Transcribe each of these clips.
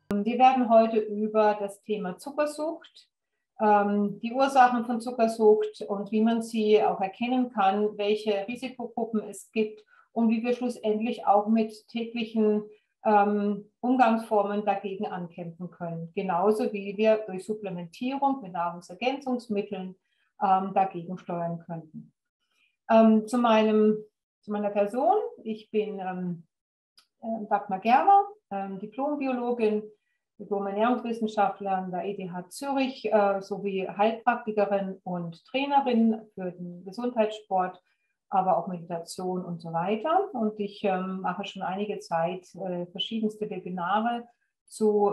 Wir werden heute über das Thema Zuckersucht, die Ursachen von Zuckersucht und wie man sie auch erkennen kann, welche Risikogruppen es gibt und wie wir schlussendlich auch mit täglichen Umgangsformen dagegen ankämpfen können. Genauso wie wir durch Supplementierung mit Nahrungsergänzungsmitteln dagegen steuern könnten. Zu meiner Person. Ich bin Dagmar Germer, Diplombiologin, Diplom-Ernährungswissenschaftler an der ETH Zürich sowie Heilpraktikerin und Trainerin für den Gesundheitssport, aber auch Meditation und so weiter. Und ich mache schon einige Zeit verschiedenste Webinare zu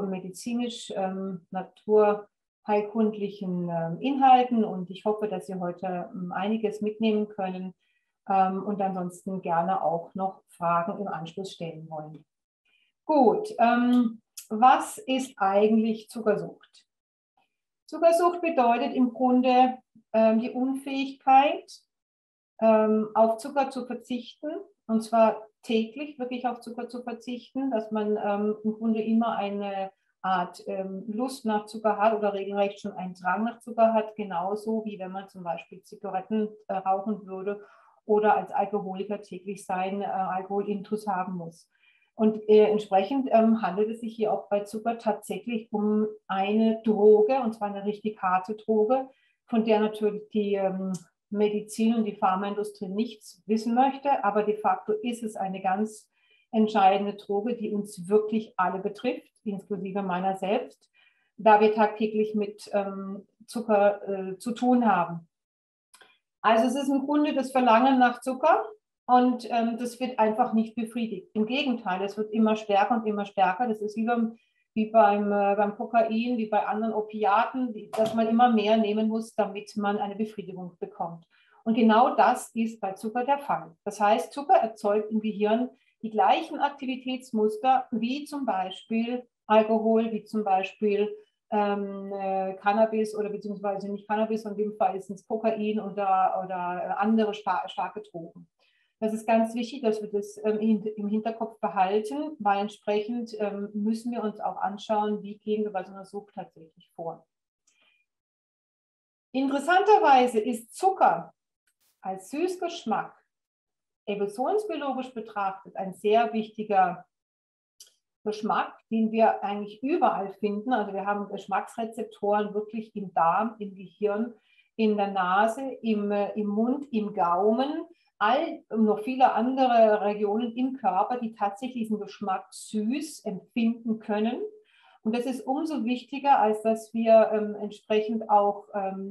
medizinisch-naturheilkundlichen Inhalten und ich hoffe, dass Sie heute einiges mitnehmen können und ansonsten gerne auch noch Fragen im Anschluss stellen wollen. Gut, was ist eigentlich Zuckersucht? Zuckersucht bedeutet im Grunde die Unfähigkeit, auf Zucker zu verzichten, und zwar täglich wirklich auf Zucker zu verzichten, dass man im Grunde immer eine Art Lust nach Zucker hat oder regelrecht schon einen Drang nach Zucker hat, genauso wie wenn man zum Beispiel Zigaretten rauchen würde oder als Alkoholiker täglich seinen Alkoholintus haben muss. Und entsprechend handelt es sich hier auch bei Zucker tatsächlich um eine Droge, und zwar eine richtig harte Droge, von der natürlich die Medizin und die Pharmaindustrie nichts wissen möchte, aber de facto ist es eine ganz entscheidende Droge, die uns wirklich alle betrifft, inklusive meiner selbst, da wir tagtäglich mit Zucker zu tun haben. Also es ist im Grunde das Verlangen nach Zucker und das wird einfach nicht befriedigt. Im Gegenteil, es wird immer stärker und immer stärker. Das ist wie beim Kokain, wie bei anderen Opiaten, dass man immer mehr nehmen muss, damit man eine Befriedigung bekommt. Und genau das ist bei Zucker der Fall. Das heißt, Zucker erzeugt im Gehirn die gleichen Aktivitätsmuster wie zum Beispiel Alkohol, wie zum Beispiel Cannabis oder beziehungsweise nicht Cannabis, in dem Fall ist es Kokain oder andere starke Drogen. Das ist ganz wichtig, dass wir das im Hinterkopf behalten, weil entsprechend müssen wir uns auch anschauen, wie gehen wir bei so einer Sucht tatsächlich vor. Interessanterweise ist Zucker als Süßgeschmack evolutionsbiologisch betrachtet ein sehr wichtiger Geschmack, den wir eigentlich überall finden. Also wir haben Geschmacksrezeptoren wirklich im Darm, im Gehirn, in der Nase, im Mund, im Gaumen, noch viele andere Regionen im Körper, die tatsächlich diesen Geschmack süß empfinden können. Und das ist umso wichtiger, als dass wir entsprechend auch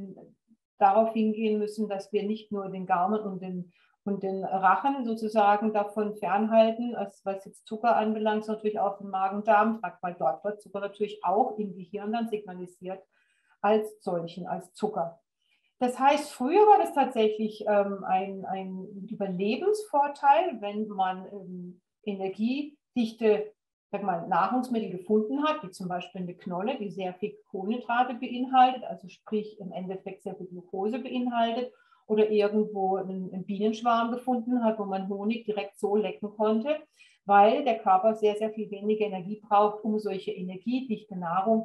darauf hingehen müssen, dass wir nicht nur den Gaumen und den Rachen sozusagen davon fernhalten, was jetzt Zucker anbelangt, natürlich auch den Magen-Darm-Trakt, weil dort wird Zucker natürlich auch im Gehirn dann signalisiert als solchen, als Zucker. Das heißt, früher war das tatsächlich ein Überlebensvorteil, wenn man energiedichte Nahrungsmittel gefunden hat, wie zum Beispiel eine Knolle, die sehr viel Kohlenhydrate beinhaltet, also sprich im Endeffekt sehr viel Glucose beinhaltet, oder irgendwo einen Bienenschwarm gefunden hat, wo man Honig direkt so lecken konnte, weil der Körper sehr, sehr viel weniger Energie braucht, um solche energiedichte Nahrung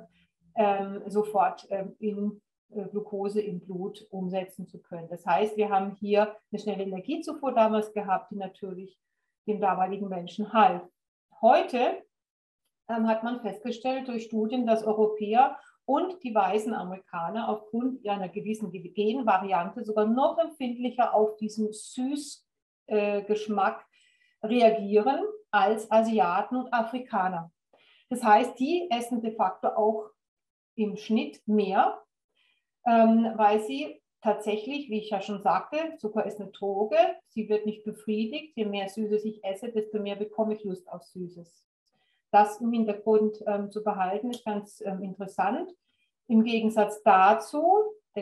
sofort in Glucose im Blut umsetzen zu können. Das heißt, wir haben hier eine schnelle Energiezufuhr damals gehabt, die natürlich dem damaligen Menschen half. Heute hat man festgestellt durch Studien, dass Europäer und die weißen Amerikaner aufgrund einer gewissen Genvariante sogar noch empfindlicher auf diesen Süßgeschmack reagieren als Asiaten und Afrikaner. Das heißt, die essen de facto auch im Schnitt mehr, weil sie tatsächlich, wie ich ja schon sagte, Zucker ist eine Droge, sie wird nicht befriedigt. Je mehr Süßes ich esse, desto mehr bekomme ich Lust auf Süßes. Das im Hintergrund zu behalten, ist ganz interessant. Im Gegensatz dazu, die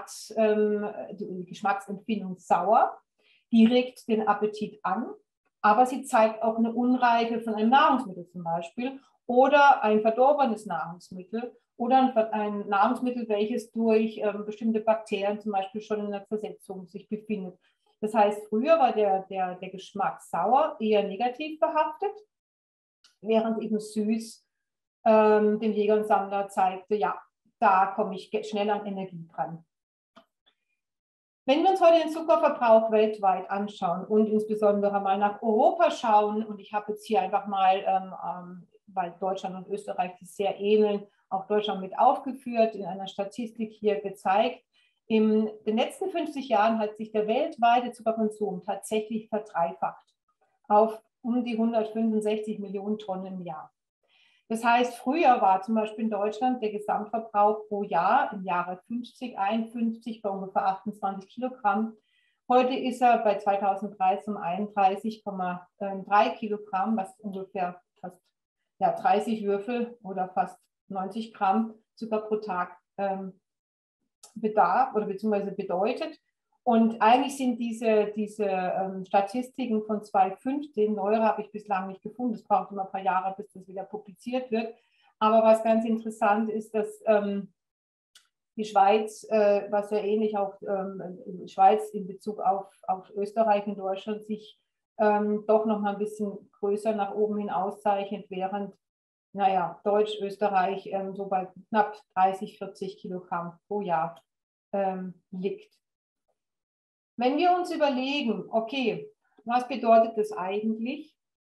Geschmacksempfindung sauer, die regt den Appetit an, aber sie zeigt auch eine Unreife von einem Nahrungsmittel zum Beispiel oder ein verdorbenes Nahrungsmittel oder ein Nahrungsmittel, welches durch bestimmte Bakterien zum Beispiel schon in der Zersetzung sich befindet. Das heißt, früher war der Geschmack sauer eher negativ behaftet, während eben süß dem Jäger und Sammler zeigte, ja, da komme ich schnell an Energie dran. Wenn wir uns heute den Zuckerverbrauch weltweit anschauen und insbesondere mal nach Europa schauen, und ich habe jetzt hier einfach mal, weil Deutschland und Österreich sich sehr ähneln, auch Deutschland mit aufgeführt, in einer Statistik hier gezeigt. In den letzten 50 Jahren hat sich der weltweite Zuckerkonsum tatsächlich verdreifacht auf um die 165 Millionen Tonnen im Jahr. Das heißt, früher war zum Beispiel in Deutschland der Gesamtverbrauch pro Jahr im Jahre 50, 51 bei ungefähr 28 Kilogramm. Heute ist er bei 2013 31,3 Kilogramm, was ungefähr fast 30 Würfel oder fast 90 Gramm Zucker pro Tag bedarf oder beziehungsweise bedeutet. Und eigentlich sind diese Statistiken von 2015, neuere habe ich bislang nicht gefunden, das braucht immer ein paar Jahre, bis das wieder publiziert wird. Aber was ganz interessant ist, dass die Schweiz, was ja ähnlich auch die Schweiz in Bezug auf Österreich und Deutschland sich doch noch mal ein bisschen größer nach oben hin auszeichnet, während, naja, Deutsch, Österreich so bei knapp 30, 40 Kilogramm pro Jahr liegt. Wenn wir uns überlegen, okay, was bedeutet das eigentlich?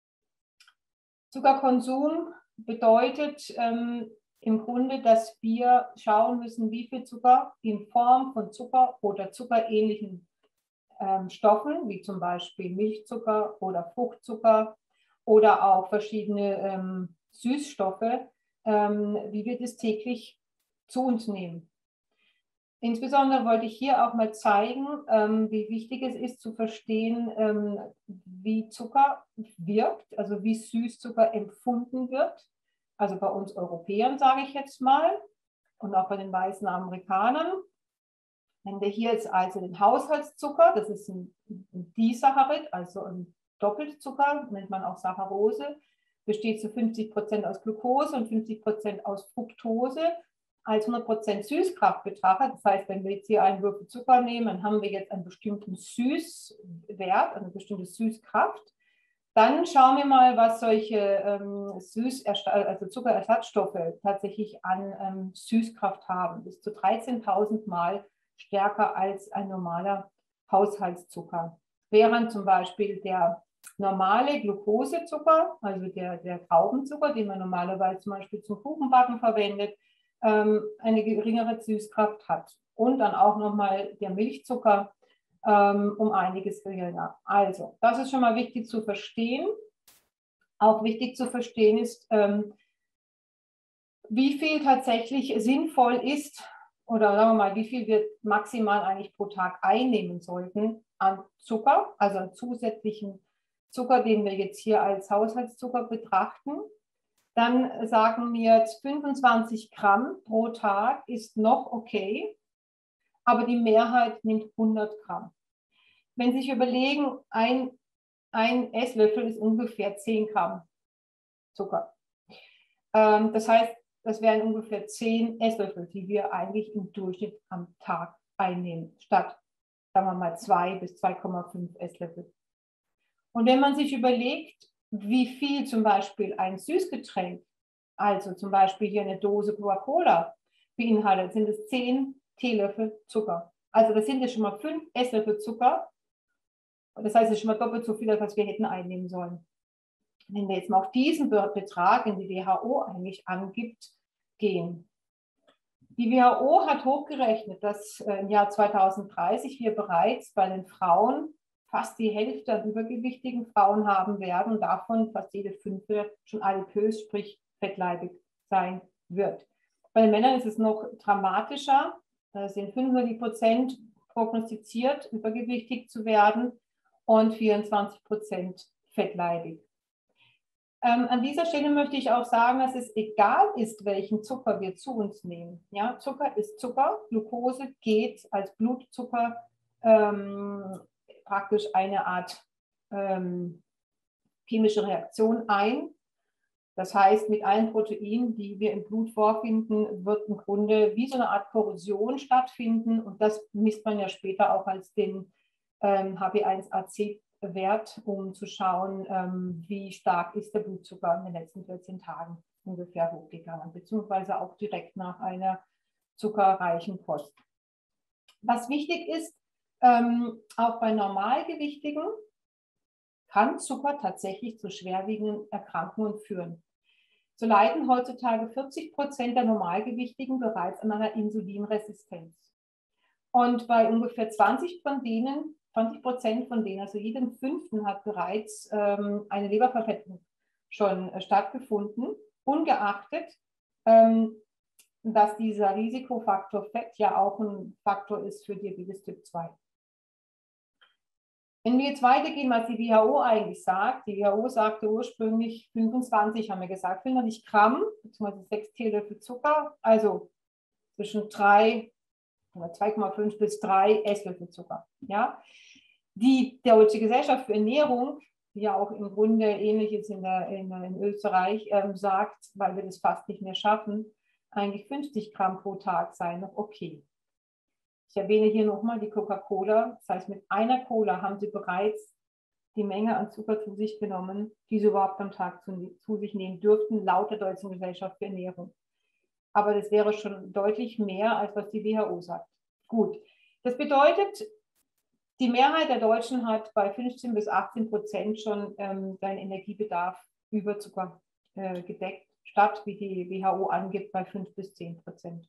Zuckerkonsum bedeutet im Grunde, dass wir schauen müssen, wie viel Zucker in Form von Zucker oder zuckerähnlichen Stoffen, wie zum Beispiel Milchzucker oder Fruchtzucker oder auch verschiedene Süßstoffe, wie wir das täglich zu uns nehmen. Insbesondere wollte ich hier auch mal zeigen, wie wichtig es ist zu verstehen, wie Zucker wirkt, also wie Süßzucker empfunden wird. Also bei uns Europäern, sage ich jetzt mal, und auch bei den weißen Amerikanern. Wenn wir hier jetzt also den Haushaltszucker, das ist ein Disaccharid, also ein Doppelzucker, nennt man auch Saccharose, besteht zu 50% aus Glucose und 50% aus Fructose, als 100% Süßkraft betrachtet. Das heißt, wenn wir jetzt hier einen Würfel Zucker nehmen, dann haben wir jetzt einen bestimmten Süßwert, eine bestimmte Süßkraft. Dann schauen wir mal, was solche also Zuckerersatzstoffe tatsächlich an Süßkraft haben. Bis zu 13.000 Mal stärker als ein normaler Haushaltszucker. Während zum Beispiel der normale Glucosezucker, also der Traubenzucker, den man normalerweise zum Beispiel zum Kuchenbacken verwendet, eine geringere Süßkraft hat. Und dann auch nochmal der Milchzucker um einiges geringer. Also, das ist schon mal wichtig zu verstehen. Auch wichtig zu verstehen ist, wie viel tatsächlich sinnvoll ist, oder sagen wir mal, wie viel wir maximal eigentlich pro Tag einnehmen sollten an Zucker, also an zusätzlichen Zucker, den wir jetzt hier als Haushaltszucker betrachten. Dann sagen wir jetzt 25 Gramm pro Tag ist noch okay, aber die Mehrheit nimmt 100 Gramm. Wenn Sie sich überlegen, ein Esslöffel ist ungefähr 10 Gramm Zucker. Das heißt, das wären ungefähr 10 Esslöffel, die wir eigentlich im Durchschnitt am Tag einnehmen, statt, sagen wir mal, 2 bis 2,5 Esslöffel. Und wenn man sich überlegt, wie viel zum Beispiel ein Süßgetränk, also zum Beispiel hier eine Dose Coca-Cola beinhaltet, sind es 10 Teelöffel Zucker. Also das sind jetzt schon mal 5 Esslöffel Zucker. Das heißt, es ist schon mal doppelt so viel, als wir hätten einnehmen sollen. Wenn wir jetzt mal auf diesen Betrag, den die WHO eigentlich angibt, gehen. Die WHO hat hochgerechnet, dass im Jahr 2030 wir bereits bei den Frauen fast die Hälfte an übergewichtigen Frauen haben werden und davon fast jede 5. schon adipös, sprich fettleibig sein wird. Bei den Männern ist es noch dramatischer. Da sind 95% prognostiziert, übergewichtig zu werden und 24% fettleibig. An dieser Stelle möchte ich auch sagen, dass es egal ist, welchen Zucker wir zu uns nehmen. Ja, Zucker ist Zucker. Glucose geht als Blutzucker praktisch eine Art chemische Reaktion ein. Das heißt, mit allen Proteinen, die wir im Blut vorfinden, wird im Grunde wie so eine Art Korrosion stattfinden. Und das misst man ja später auch als den HB1AC-Wert, um zu schauen, wie stark ist der Blutzucker in den letzten 14 Tagen ungefähr hochgegangen, beziehungsweise auch direkt nach einer zuckerreichen Kost. Was wichtig ist, auch bei Normalgewichtigen kann Zucker tatsächlich zu schwerwiegenden Erkrankungen führen. So leiden heutzutage 40% der Normalgewichtigen bereits an einer Insulinresistenz. Und bei ungefähr 20% von denen, also jedem Fünften, hat bereits eine Leberverfettung schon stattgefunden, ungeachtet, dass dieser Risikofaktor Fett ja auch ein Faktor ist für Diabetes Typ 2. Wenn wir jetzt weitergehen, was die WHO eigentlich sagt, die WHO sagte ursprünglich 25, haben wir gesagt, 95 Gramm, beziehungsweise 6 Teelöffel Zucker, also zwischen 3 oder 2,5 bis 3 Esslöffel Zucker. Ja? Die Deutsche Gesellschaft für Ernährung, die ja auch im Grunde ähnlich ist in Österreich, sagt, weil wir das fast nicht mehr schaffen, eigentlich 50 Gramm pro Tag sei noch okay. Ich erwähne hier nochmal die Coca-Cola. Das heißt, mit einer Cola haben sie bereits die Menge an Zucker zu sich genommen, die sie überhaupt am Tag zu sich nehmen dürften, laut der Deutschen Gesellschaft für Ernährung. Aber das wäre schon deutlich mehr, als was die WHO sagt. Gut, das bedeutet, die Mehrheit der Deutschen hat bei 15 bis 18% schon seinen Energiebedarf über Zucker gedeckt, statt, wie die WHO angibt, bei 5 bis 10%.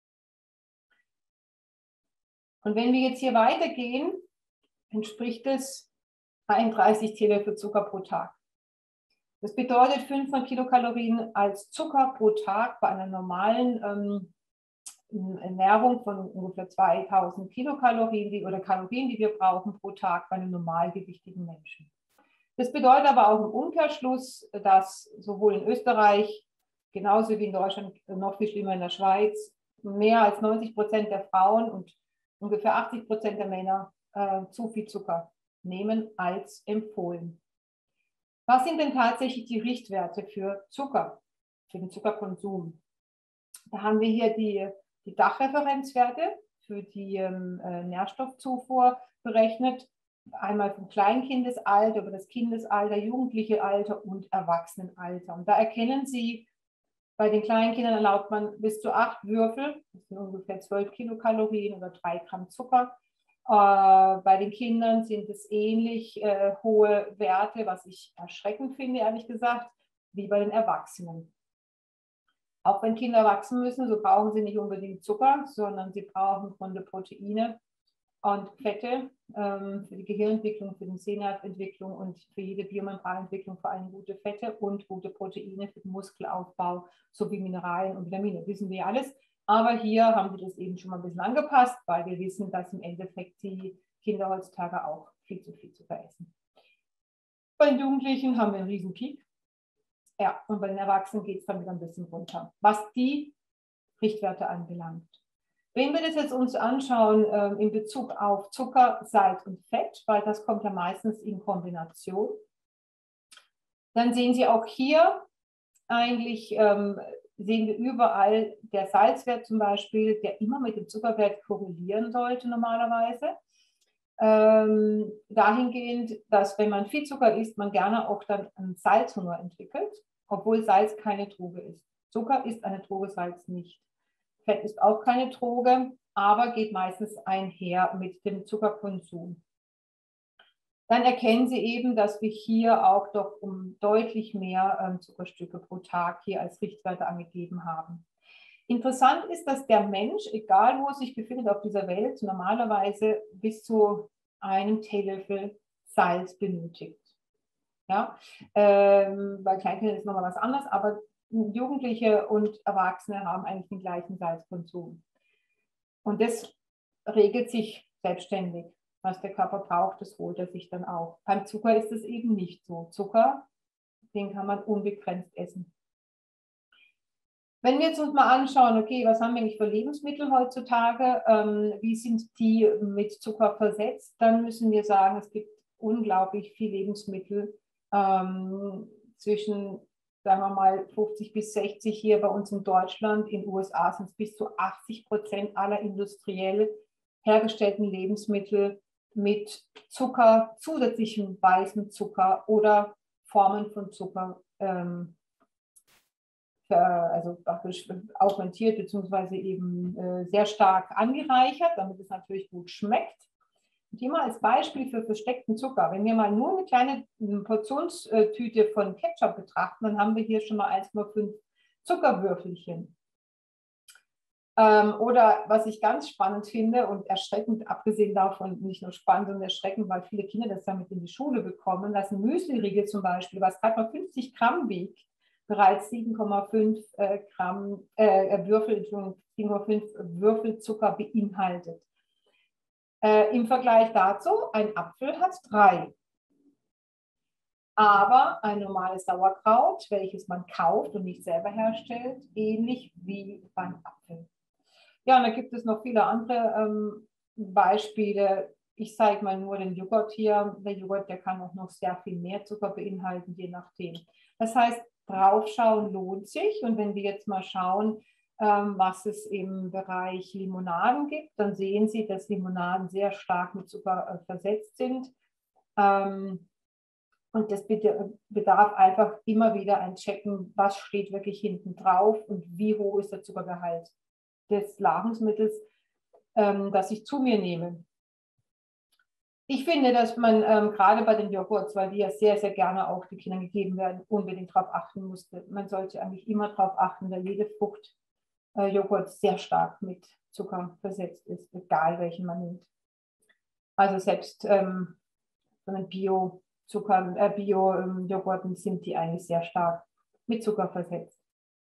Und wenn wir jetzt hier weitergehen, entspricht es 31 Teelöffel Zucker pro Tag. Das bedeutet 500 Kilokalorien als Zucker pro Tag bei einer normalen Ernährung von ungefähr 2000 Kilokalorien oder Kalorien, die wir brauchen pro Tag bei einem normalgewichtigen Menschen. Das bedeutet aber auch im Umkehrschluss, dass sowohl in Österreich, genauso wie in Deutschland, noch viel schlimmer in der Schweiz, mehr als 90% der Frauen und ungefähr 80% der Männer zu viel Zucker nehmen als empfohlen. Was sind denn tatsächlich die Richtwerte für Zucker, für den Zuckerkonsum? Da haben wir hier die Dachreferenzwerte für die Nährstoffzufuhr berechnet. Einmal vom Kleinkindesalter über das Kindesalter, jugendliche Alter und Erwachsenenalter. Und da erkennen Sie, bei den Kleinkindern erlaubt man bis zu 8 Würfel, das sind ungefähr 12 Kilokalorien oder 3 Gramm Zucker. Bei den Kindern sind es ähnlich hohe Werte, was ich erschreckend finde, ehrlich gesagt, wie bei den Erwachsenen. Auch wenn Kinder wachsen müssen, so brauchen sie nicht unbedingt Zucker, sondern sie brauchen von der Proteine und Fette für die Gehirnentwicklung, für die Sehnerventwicklung und für jede Biomembranentwicklung vor allem gute Fette und gute Proteine für den Muskelaufbau sowie Mineralien und Vitamine. Wissen wir alles. Aber hier haben wir das eben schon mal ein bisschen angepasst, weil wir wissen, dass im Endeffekt die Kinder heutzutage auch viel zu viel Zucker essen. Bei den Jugendlichen haben wir einen riesen Peak. Ja, und bei den Erwachsenen geht es dann wieder ein bisschen runter, was die Richtwerte anbelangt. Wenn wir das jetzt uns anschauen in Bezug auf Zucker, Salz und Fett, weil das kommt ja meistens in Kombination, dann sehen Sie auch hier eigentlich, sehen wir überall der Salzwert zum Beispiel, der immer mit dem Zuckerwert korrelieren sollte normalerweise. Dahingehend, dass wenn man viel Zucker isst, man gerne auch dann einen Salzhunger entwickelt, obwohl Salz keine Droge ist. Zucker ist eine Droge, Salz nicht. Fett ist auch keine Droge, aber geht meistens einher mit dem Zuckerkonsum. Dann erkennen Sie eben, dass wir hier auch doch um deutlich mehr Zuckerstücke pro Tag hier als Richtwerte angegeben haben. Interessant ist, dass der Mensch, egal wo er sich befindet auf dieser Welt, normalerweise bis zu einem Teelöffel Salz benötigt. Ja? Bei Kleinkindern ist nochmal was anderes, aber Jugendliche und Erwachsene haben eigentlich den gleichen Salzkonsum. Und das regelt sich selbstständig. Was der Körper braucht, das holt er sich dann auch. Beim Zucker ist es eben nicht so. Zucker, den kann man unbegrenzt essen. Wenn wir jetzt uns mal anschauen, okay, was haben wir eigentlich für Lebensmittel heutzutage, wie sind die mit Zucker versetzt, dann müssen wir sagen, es gibt unglaublich viel Lebensmittel zwischen, sagen wir mal, 50 bis 60 hier bei uns in Deutschland. In den USA sind es bis zu 80% aller industriell hergestellten Lebensmittel mit Zucker, zusätzlichem weißem Zucker oder Formen von Zucker also praktisch augmentiert bzw. eben sehr stark angereichert, damit es natürlich gut schmeckt. Und hier mal als Beispiel für versteckten Zucker. Wenn wir mal nur eine kleine Portionstüte von Ketchup betrachten, dann haben wir hier schon mal 1,5 Zuckerwürfelchen. Oder was ich ganz spannend finde und erschreckend, abgesehen davon, nicht nur spannend, sondern erschreckend, weil viele Kinder das damit in die Schule bekommen, dass ein Müsliriegel zum Beispiel, was gerade mal 50 Gramm wiegt, bereits 7,5 Würfel Zucker beinhaltet. Im Vergleich dazu, ein Apfel hat 3. Aber ein normales Sauerkraut, welches man kauft und nicht selber herstellt, ähnlich wie beim Apfel. Ja, und da gibt es noch viele andere Beispiele. Ich zeige mal nur den Joghurt hier. Der Joghurt, der kann auch noch sehr viel mehr Zucker beinhalten, je nachdem. Das heißt, draufschauen lohnt sich. Und wenn wir jetzt mal schauen, was es im Bereich Limonaden gibt, dann sehen Sie, dass Limonaden sehr stark mit Zucker versetzt sind. Und das bedarf einfach immer wieder ein Checken, was steht wirklich hinten drauf und wie hoch ist der Zuckergehalt des Nahrungsmittels, das ich zu mir nehme. Ich finde, dass man gerade bei den Joghurts, weil die ja sehr, sehr gerne auch den Kindern gegeben werden, unbedingt darauf achten musste. Man sollte eigentlich immer darauf achten, da jede Fruchtjoghurt sehr stark mit Zucker versetzt ist, egal welchen man nimmt. Also selbst so einen Bio-Joghurten sind die eigentlich sehr stark mit Zucker versetzt.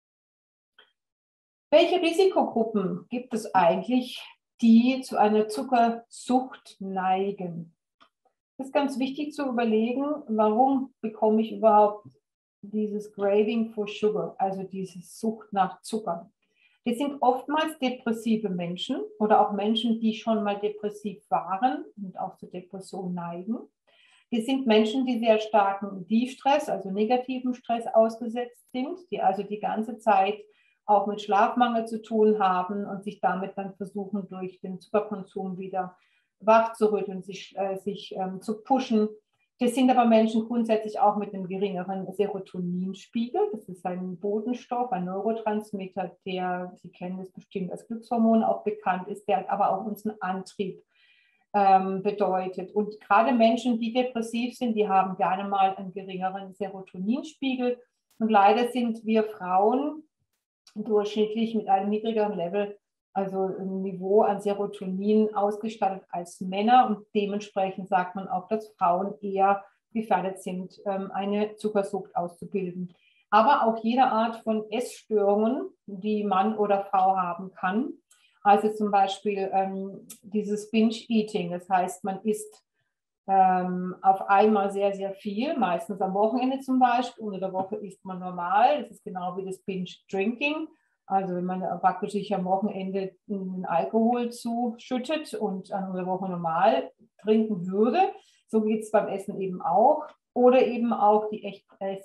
Welche Risikogruppen gibt es eigentlich, die zu einer Zuckersucht neigen? Es ist ganz wichtig zu überlegen, warum bekomme ich überhaupt dieses Craving for Sugar, also diese Sucht nach Zucker. Das sind oftmals depressive Menschen oder auch Menschen, die schon mal depressiv waren und auch zur Depression neigen. Das sind Menschen, die sehr starken De-Stress, also negativen Stress ausgesetzt sind, die also die ganze Zeit auch mit Schlafmangel zu tun haben und sich damit dann versuchen, durch den Zuckerkonsum wieder wach zu rütteln, sich zu pushen. Das sind aber Menschen grundsätzlich auch mit einem geringeren Serotoninspiegel. Das ist ein Botenstoff, ein Neurotransmitter, der, Sie kennen es bestimmt als Glückshormon auch bekannt ist, der aber auch unseren Antrieb bedeutet. Und gerade Menschen, die depressiv sind, die haben gerne mal einen geringeren Serotoninspiegel. Und leider sind wir Frauen durchschnittlich mit einem niedrigeren Level, also ein Niveau an Serotonin ausgestattet als Männer. Und dementsprechend sagt man auch, dass Frauen eher gefährdet sind, eine Zuckersucht auszubilden. Aber auch jede Art von Essstörungen, die Mann oder Frau haben kann, also zum Beispiel dieses Binge-Eating, das heißt, man isst auf einmal sehr, sehr viel, meistens am Wochenende zum Beispiel, unter der Woche isst man normal, das ist genau wie das Binge-Drinking, also wenn man praktisch sich am Wochenende Alkohol zuschüttet und an der Woche normal trinken würde, so geht es beim Essen eben auch, oder eben auch die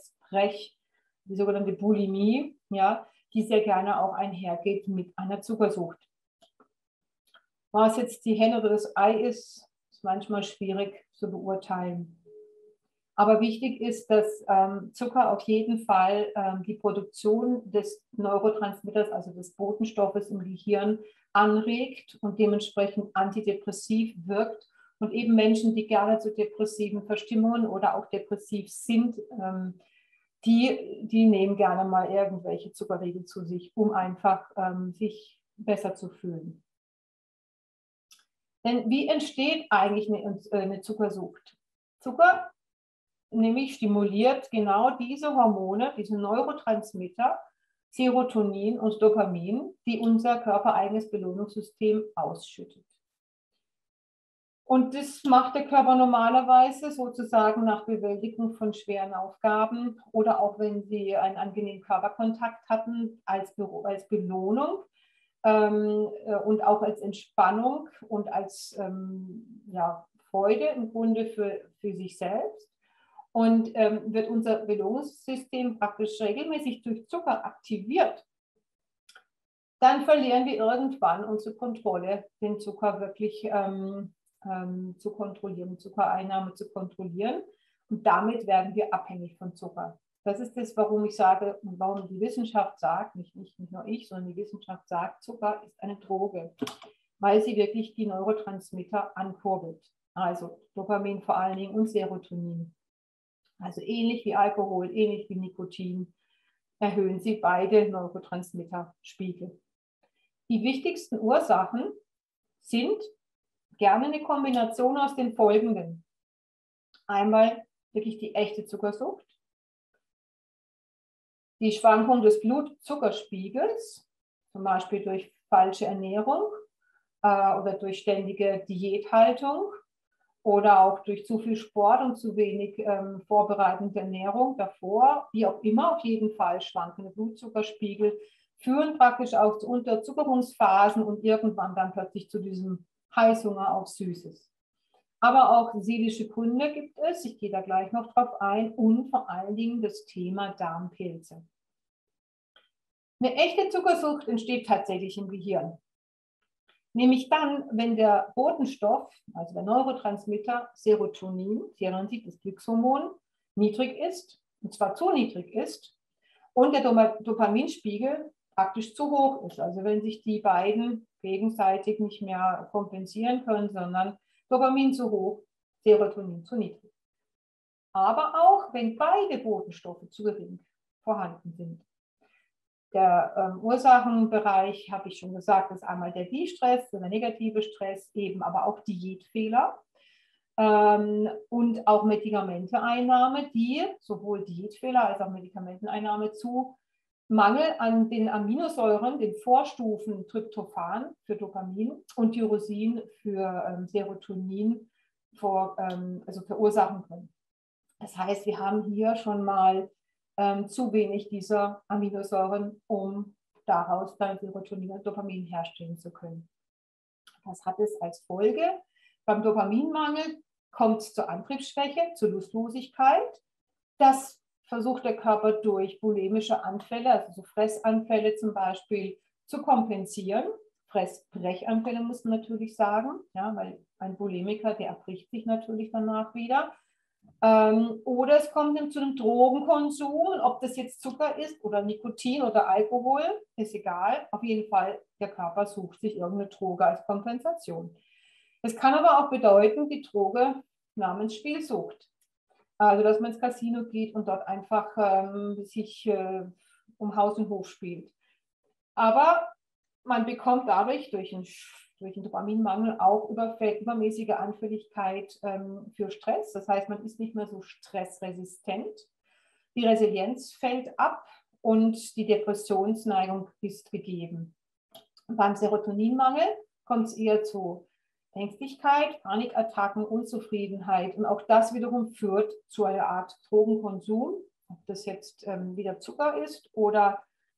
die sogenannte Bulimie, ja, die sehr gerne auch einhergeht mit einer Zuckersucht. Was jetzt die Henne oder das Ei ist, ist manchmal schwierig zu beurteilen. Aber wichtig ist, dass Zucker auf jeden Fall die Produktion des Neurotransmitters, also des Botenstoffes im Gehirn, anregt und dementsprechend antidepressiv wirkt. Und eben Menschen, die gerne zu depressiven Verstimmungen oder auch depressiv sind, die nehmen gerne mal irgendwelche Zuckerriegel zu sich, um einfach sich besser zu fühlen. Denn wie entsteht eigentlich eine Zuckersucht? Zucker nämlich stimuliert genau diese Hormone, diese Neurotransmitter, Serotonin und Dopamin, die unser körpereigenes Belohnungssystem ausschüttet. Und das macht der Körper normalerweise sozusagen nach Bewältigung von schweren Aufgaben oder auch wenn Sie einen angenehmen Körperkontakt hatten, als Belohnung. Und auch als Entspannung und als Freude im Grunde für sich selbst. Und wird unser Belohnungssystem praktisch regelmäßig durch Zucker aktiviert, dann verlieren wir irgendwann unsere Kontrolle, den Zucker wirklich zu kontrollieren, Zuckereinnahme zu kontrollieren. Und damit werden wir abhängig von Zucker. Das ist das, warum ich sage und warum die Wissenschaft sagt, nicht nur ich, sondern die Wissenschaft sagt, Zucker ist eine Droge, weil sie wirklich die Neurotransmitter ankurbelt. Also Dopamin vor allen Dingen und Serotonin. Also ähnlich wie Alkohol, ähnlich wie Nikotin, erhöhen sie beide Neurotransmitterspiegel. Die wichtigsten Ursachen sind gerne eine Kombination aus den folgenden. Einmal wirklich die echte Zuckersucht, die Schwankung des Blutzuckerspiegels, zum Beispiel durch falsche Ernährung oder durch ständige Diäthaltung oder auch durch zu viel Sport und zu wenig vorbereitende Ernährung davor, wie auch immer, auf jeden Fall schwankende Blutzuckerspiegel führen praktisch auch zu Unterzuckerungsphasen und irgendwann dann plötzlich zu diesem Heißhunger auf Süßes. Aber auch seelische Gründe gibt es, ich gehe da gleich noch drauf ein, und vor allen Dingen das Thema Darmpilze. Eine echte Zuckersucht entsteht tatsächlich im Gehirn. Nämlich dann, wenn der Botenstoff, also der Neurotransmitter Serotonin, Sie erinnern sich, das Glückshormon, niedrig ist, und zwar zu niedrig ist, und der Dopaminspiegel praktisch zu hoch ist. Also wenn sich die beiden gegenseitig nicht mehr kompensieren können, sondern Dopamin zu hoch, Serotonin zu niedrig. Aber auch wenn beide Botenstoffe zu gering vorhanden sind. Der Ursachenbereich, habe ich schon gesagt, ist einmal der De-Stress, der negative Stress, eben aber auch Diätfehler und auch Medikamenteneinnahme, die sowohl Diätfehler als auch Medikamenteneinnahme zu Mangel an den Aminosäuren, den Vorstufen Tryptophan für Dopamin und Tyrosin für Serotonin verursachen können. Das heißt, wir haben hier schon mal zu wenig dieser Aminosäuren, um daraus dann Serotonin und Dopamin herstellen zu können. Das hat es als Folge. Beim Dopaminmangel kommt es zur Antriebsschwäche, zur Lustlosigkeit. Das versucht der Körper durch bulimische Anfälle, also so Fressanfälle zum Beispiel, zu kompensieren. Fressbrechanfälle muss man natürlich sagen, ja, weil ein Bulimiker, der erbricht sich natürlich danach wieder. Oder es kommt dann zu einem Drogenkonsum, ob das jetzt Zucker ist oder Nikotin oder Alkohol, ist egal. Auf jeden Fall, der Körper sucht sich irgendeine Droge als Kompensation. Es kann aber auch bedeuten, die Droge namens Spielsucht. Also, dass man ins Casino geht und dort einfach sich um Haus und Hof spielt. Aber man bekommt dadurch durch einen Dopaminmangel auch übermäßige Anfälligkeit für Stress. Das heißt, man ist nicht mehr so stressresistent. Die Resilienz fällt ab und die Depressionsneigung ist gegeben. Und beim Serotoninmangel kommt es eher zu Ängstlichkeit, Panikattacken, Unzufriedenheit. Und auch das wiederum führt zu einer Art Drogenkonsum, ob das jetzt wieder Zucker ist oder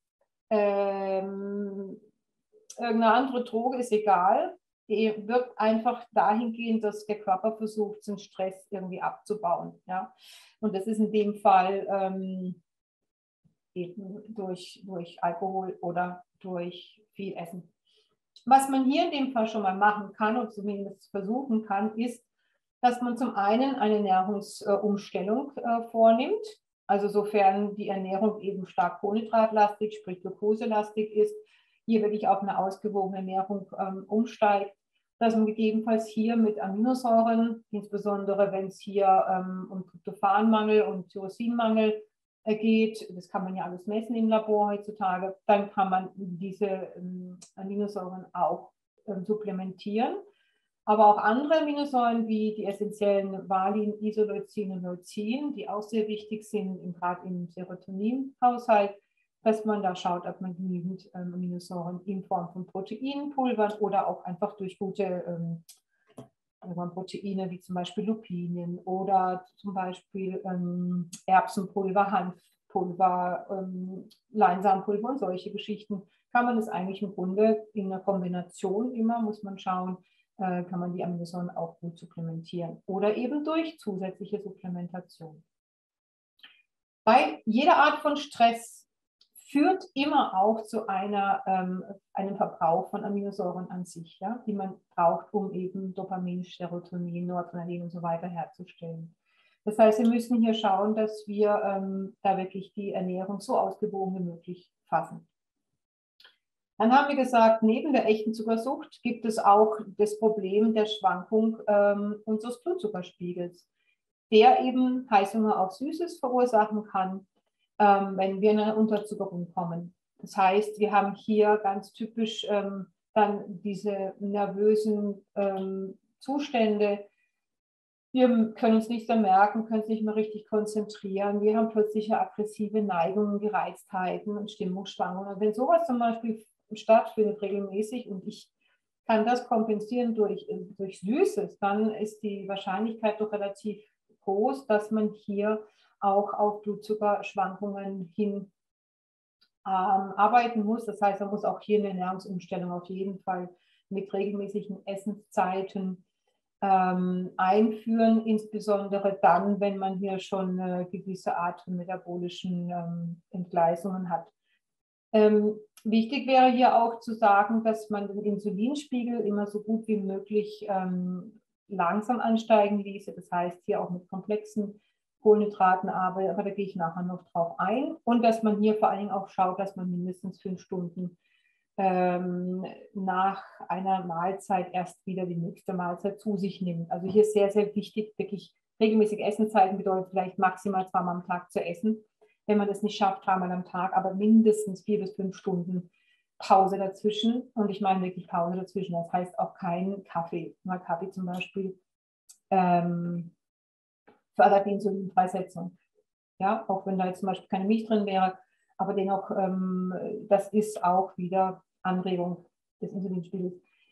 irgendeine andere Droge, ist egal. Die wirkt einfach dahingehend, dass der Körper versucht, den Stress irgendwie abzubauen. Ja? Und das ist in dem Fall eben durch Alkohol oder durch viel Essen. Was man hier in dem Fall schon mal machen kann und zumindest versuchen kann, ist, dass man zum einen eine Ernährungsumstellung vornimmt. Also sofern die Ernährung eben stark kohlenhydratlastig, sprich glukoselastig ist, hier wirklich auf eine ausgewogene Ernährung umsteigt, dass man gegebenenfalls hier mit Aminosäuren, insbesondere wenn es hier um Tryptophanmangel und Tyrosinmangel geht, das kann man ja alles messen im Labor heutzutage, dann kann man diese Aminosäuren auch supplementieren. Aber auch andere Aminosäuren wie die essentiellen Valin, Isoleucin und Leucin, die auch sehr wichtig sind, gerade im Serotoninhaushalt, dass man da schaut, ob man genügend Aminosäuren in Form von Proteinpulvern oder auch einfach durch gute Proteine wie zum Beispiel Lupinen oder zum Beispiel Erbsenpulver, Hanfpulver, Leinsamenpulver und solche Geschichten, kann man das eigentlich im Grunde in einer Kombination immer, muss man schauen, kann man die Aminosäuren auch gut supplementieren oder eben durch zusätzliche Supplementation. Bei jeder Art von Stress führt immer auch zu einem Verbrauch von Aminosäuren an sich, ja, die man braucht, um eben Dopamin, Serotonin, Noradrenalin und so weiter herzustellen. Das heißt, wir müssen hier schauen, dass wir da wirklich die Ernährung so ausgewogen wie möglich fassen. Dann haben wir gesagt, neben der echten Zuckersucht gibt es auch das Problem der Schwankung unseres Blutzuckerspiegels, der eben Heißhunger auf Süßes verursachen kann, wenn wir in eine Unterzuckerung kommen. Das heißt, wir haben hier ganz typisch dann diese nervösen Zustände. Wir können uns nicht mehr merken, können uns nicht mehr richtig konzentrieren. Wir haben plötzliche aggressive Neigungen, Gereiztheiten und Stimmungsschwankungen. Und wenn sowas zum Beispiel stattfindet regelmäßig und ich kann das kompensieren durch Süßes, dann ist die Wahrscheinlichkeit doch relativ groß, dass man hier auch auf Blutzuckerschwankungen hin arbeiten muss. Das heißt, man muss auch hier eine Ernährungsumstellung auf jeden Fall mit regelmäßigen Essenszeiten einführen, insbesondere dann, wenn man hier schon eine gewisse Art von metabolischen Entgleisungen hat. Wichtig wäre hier auch zu sagen, dass man den Insulinspiegel immer so gut wie möglich langsam ansteigen ließe. Das heißt, hier auch mit komplexen Kohlenhydraten arbeite, aber da gehe ich nachher noch drauf ein. Und dass man hier vor allen Dingen auch schaut, dass man mindestens 5 Stunden nach einer Mahlzeit erst wieder die nächste Mahlzeit zu sich nimmt. Also hier ist sehr, sehr wichtig, wirklich regelmäßig Essenszeiten bedeutet vielleicht maximal 2-mal am Tag zu essen. Wenn man das nicht schafft, 3-mal am Tag, aber mindestens 4 bis 5 Stunden Pause dazwischen. Und ich meine wirklich Pause dazwischen. Das heißt auch kein Kaffee. Mal Kaffee zum Beispiel fördert die Insulinfreisetzung. Ja, auch wenn da jetzt zum Beispiel keine Milch drin wäre, aber dennoch, das ist auch wieder Anregung des Insulinspiegels.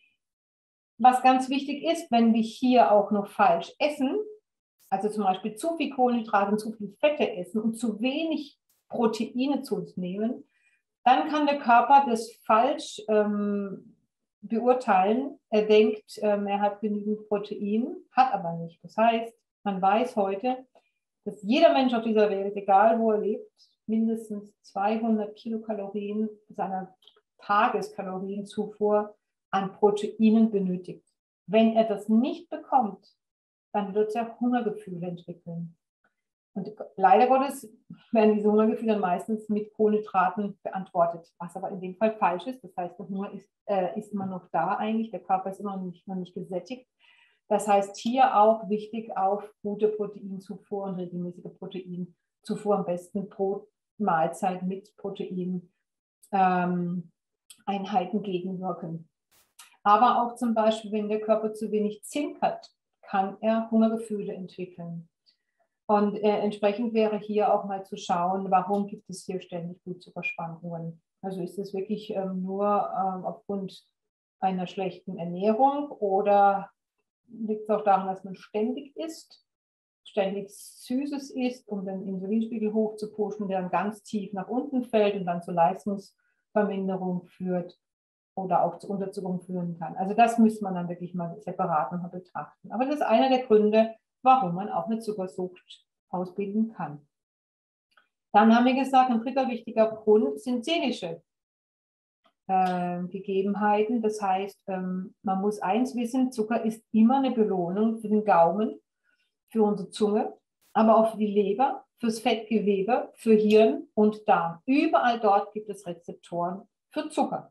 Was ganz wichtig ist, wenn wir hier auch noch falsch essen, also zum Beispiel zu viel Kohlenhydrate und zu viel Fette essen und zu wenig Proteine zu uns nehmen, dann kann der Körper das falsch beurteilen. Er denkt, er hat genügend Protein, hat aber nicht. Das heißt, man weiß heute, dass jeder Mensch auf dieser Welt, egal wo er lebt, mindestens 200 Kilokalorien seiner Tageskalorienzufuhr an Proteinen benötigt. Wenn er das nicht bekommt, dann wird er Hungergefühle entwickeln. Und leider Gottes werden diese Hungergefühle dann meistens mit Kohlenhydraten beantwortet, was aber in dem Fall falsch ist. Das heißt, der Hunger ist immer noch da eigentlich, der Körper ist immer noch nicht gesättigt. Das heißt, hier auch wichtig auf gute Proteinzufuhr und regelmäßige Proteinzufuhr, am besten pro Mahlzeit mit Proteineinheiten gegenwirken. Aber auch zum Beispiel, wenn der Körper zu wenig Zink hat, kann er Hungergefühle entwickeln. Und entsprechend wäre hier auch mal zu schauen, warum gibt es hier ständig Blutzuckerschwankungen. Also ist es wirklich nur aufgrund einer schlechten Ernährung oder liegt es auch daran, dass man ständig isst, ständig Süßes isst, um den Insulinspiegel hoch zu pushen, der dann ganz tief nach unten fällt und dann zur Leistungsverminderung führt oder auch zur Unterzuckerung führen kann. Also das müsste man dann wirklich mal separat nochmal betrachten. Aber das ist einer der Gründe, warum man auch eine Zuckersucht ausbilden kann. Dann haben wir gesagt, ein dritter wichtiger Grund sind seelische Gegebenheiten. Das heißt, man muss eins wissen, Zucker ist immer eine Belohnung für den Gaumen, für unsere Zunge, aber auch für die Leber, fürs Fettgewebe, für Hirn und Darm. Überall dort gibt es Rezeptoren für Zucker.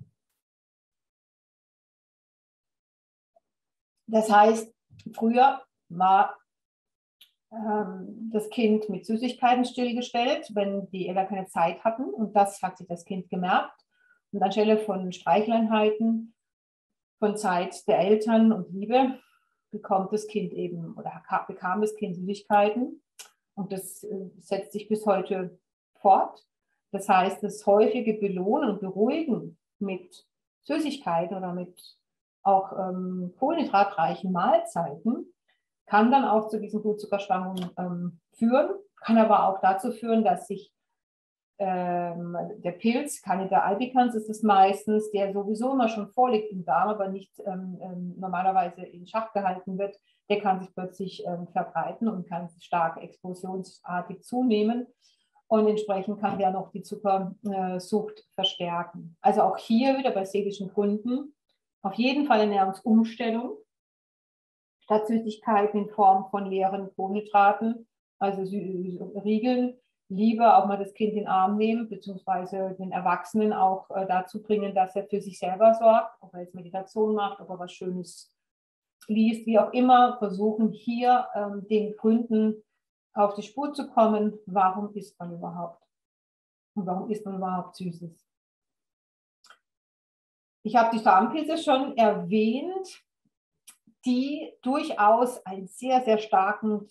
Das heißt, früher war das Kind mit Süßigkeiten stillgestellt, wenn die Eltern keine Zeit hatten. Und das hat sich das Kind gemerkt. Und anstelle von Streicheleinheiten, von Zeit der Eltern und Liebe, bekommt das Kind eben oder bekam das Kind Süßigkeiten. Und das setzt sich bis heute fort. Das heißt, das häufige Belohnen und Beruhigen mit Süßigkeiten oder mit auch kohlenhydratreichen Mahlzeiten kann dann auch zu diesen Blutzuckerschwankungen führen, kann aber auch dazu führen, dass sich der Pilz, Candida albicans ist es meistens, der sowieso immer schon vorliegt im Darm, aber nicht normalerweise in Schach gehalten wird, der kann sich plötzlich verbreiten und kann stark explosionsartig zunehmen. Und entsprechend kann der noch die Zuckersucht verstärken. Also auch hier wieder bei seelischen Gründen auf jeden Fall Ernährungsumstellung. statt Süßigkeiten in Form von leeren Kohlenhydraten, also Riegeln, lieber auch mal das Kind in den Arm nehmen, beziehungsweise den Erwachsenen auch dazu bringen, dass er für sich selber sorgt, ob er jetzt Meditation macht, ob er was Schönes liest, wie auch immer, versuchen hier den Gründen auf die Spur zu kommen, warum isst man überhaupt? Und warum isst man überhaupt Süßes? Ich habe die Samenpilze schon erwähnt, die durchaus einen sehr, sehr starken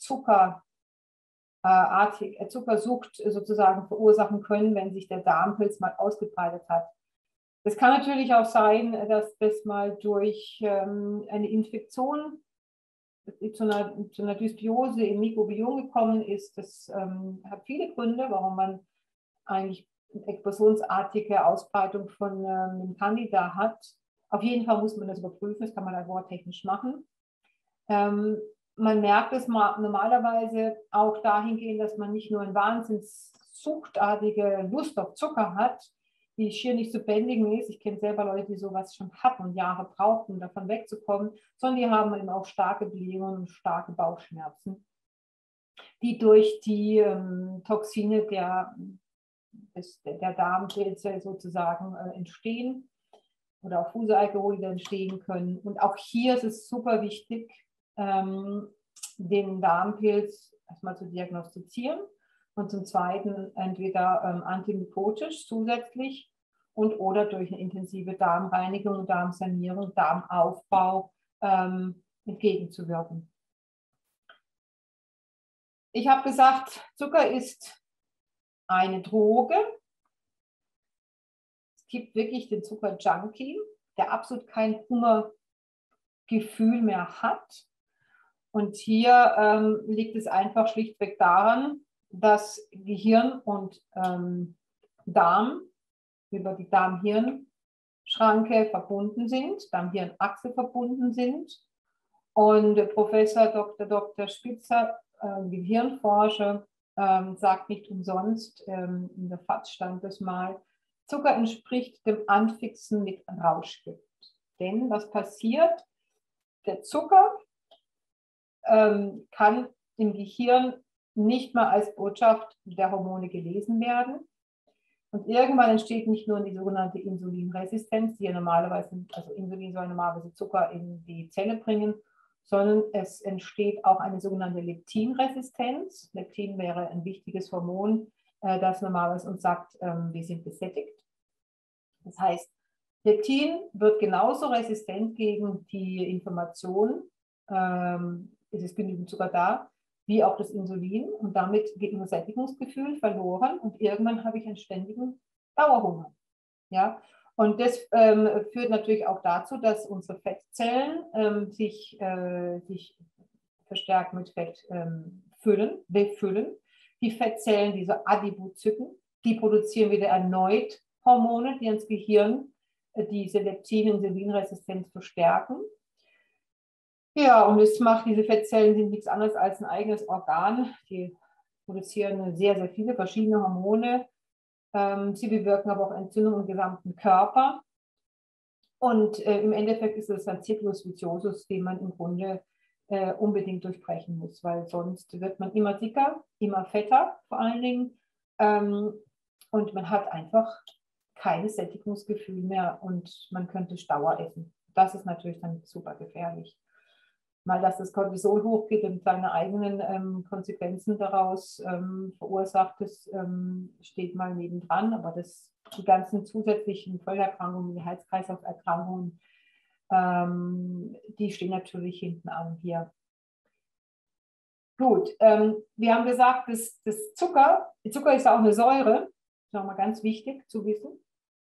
Zuckersucht sozusagen verursachen können, wenn sich der Darmpilz mal ausgebreitet hat. Es kann natürlich auch sein, dass das mal durch eine Infektion zu einer Dysbiose im Mikrobiom gekommen ist. Das hat viele Gründe, warum man eigentlich eine explosionsartige Ausbreitung von einem Candida hat. Auf jeden Fall muss man das überprüfen, das kann man labortechnisch machen. Man merkt es normalerweise auch dahingehend, dass man nicht nur eine wahnsinnssuchtartige Lust auf Zucker hat, die schier nicht zu bändigen ist. Ich kenne selber Leute, die sowas schon hatten und Jahre brauchten, um davon wegzukommen, sondern die haben eben auch starke Blähungen und starke Bauchschmerzen, die durch die Toxine der Darmpilze sozusagen entstehen oder auch Fusealkohole entstehen können. Und auch hier ist es super wichtig, den Darmpilz erstmal zu diagnostizieren und zum Zweiten entweder antimykotisch zusätzlich und oder durch eine intensive Darmreinigung, Darmsanierung, Darmaufbau entgegenzuwirken. Ich habe gesagt, Zucker ist eine Droge. Es gibt wirklich den Zucker-Junkie, der absolut kein Hungergefühl mehr hat. Und hier liegt es einfach schlichtweg daran, dass Gehirn und Darm über die Darm-Hirn-Schranke verbunden sind, Darm-Hirn-Achse verbunden sind. Und Professor Dr. Spitzer, Gehirnforscher, sagt nicht umsonst, in der FAZ stand das mal, Zucker entspricht dem Anfixen mit Rauschgift. Denn was passiert? Der Zucker kann im Gehirn nicht mehr als Botschaft der Hormone gelesen werden. Und irgendwann entsteht nicht nur die sogenannte Insulinresistenz, die ja normalerweise, also Insulin soll normalerweise Zucker in die Zelle bringen, sondern es entsteht auch eine sogenannte Leptinresistenz. Leptin wäre ein wichtiges Hormon, das normalerweise uns sagt, wir sind gesättigt. Das heißt, Leptin wird genauso resistent gegen die Information, es ist genügend Zucker da, wie auch das Insulin. Und damit geht unser Sättigungsgefühl verloren und irgendwann habe ich einen ständigen Dauerhunger. Ja? Und das führt natürlich auch dazu, dass unsere Fettzellen sich verstärkt mit Fett befüllen. Die Fettzellen, diese Adipozyten, die produzieren wieder erneut Hormone, die ins Gehirn diese Leptin-Insulinresistenz verstärken. Ja, und es macht, diese Fettzellen sind nichts anderes als ein eigenes Organ. Die produzieren sehr, sehr viele verschiedene Hormone. Sie bewirken aber auch Entzündung im gesamten Körper. Und im Endeffekt ist es ein Cyclus viciosus, den man im Grunde unbedingt durchbrechen muss, weil sonst wird man immer dicker, immer fetter vor allen Dingen. Und man hat einfach kein Sättigungsgefühl mehr und man könnte Dauer essen. Das ist natürlich dann super gefährlich. Mal, dass das Cortisol hochgeht und seine eigenen Konsequenzen daraus verursacht, das steht mal nebendran. Aber die ganzen zusätzlichen Folgeerkrankungen, die Herz-Kreislauf-Erkrankungen, die stehen natürlich hinten an hier. Gut, wir haben gesagt, Zucker ist auch eine Säure, das ist nochmal ganz wichtig zu wissen.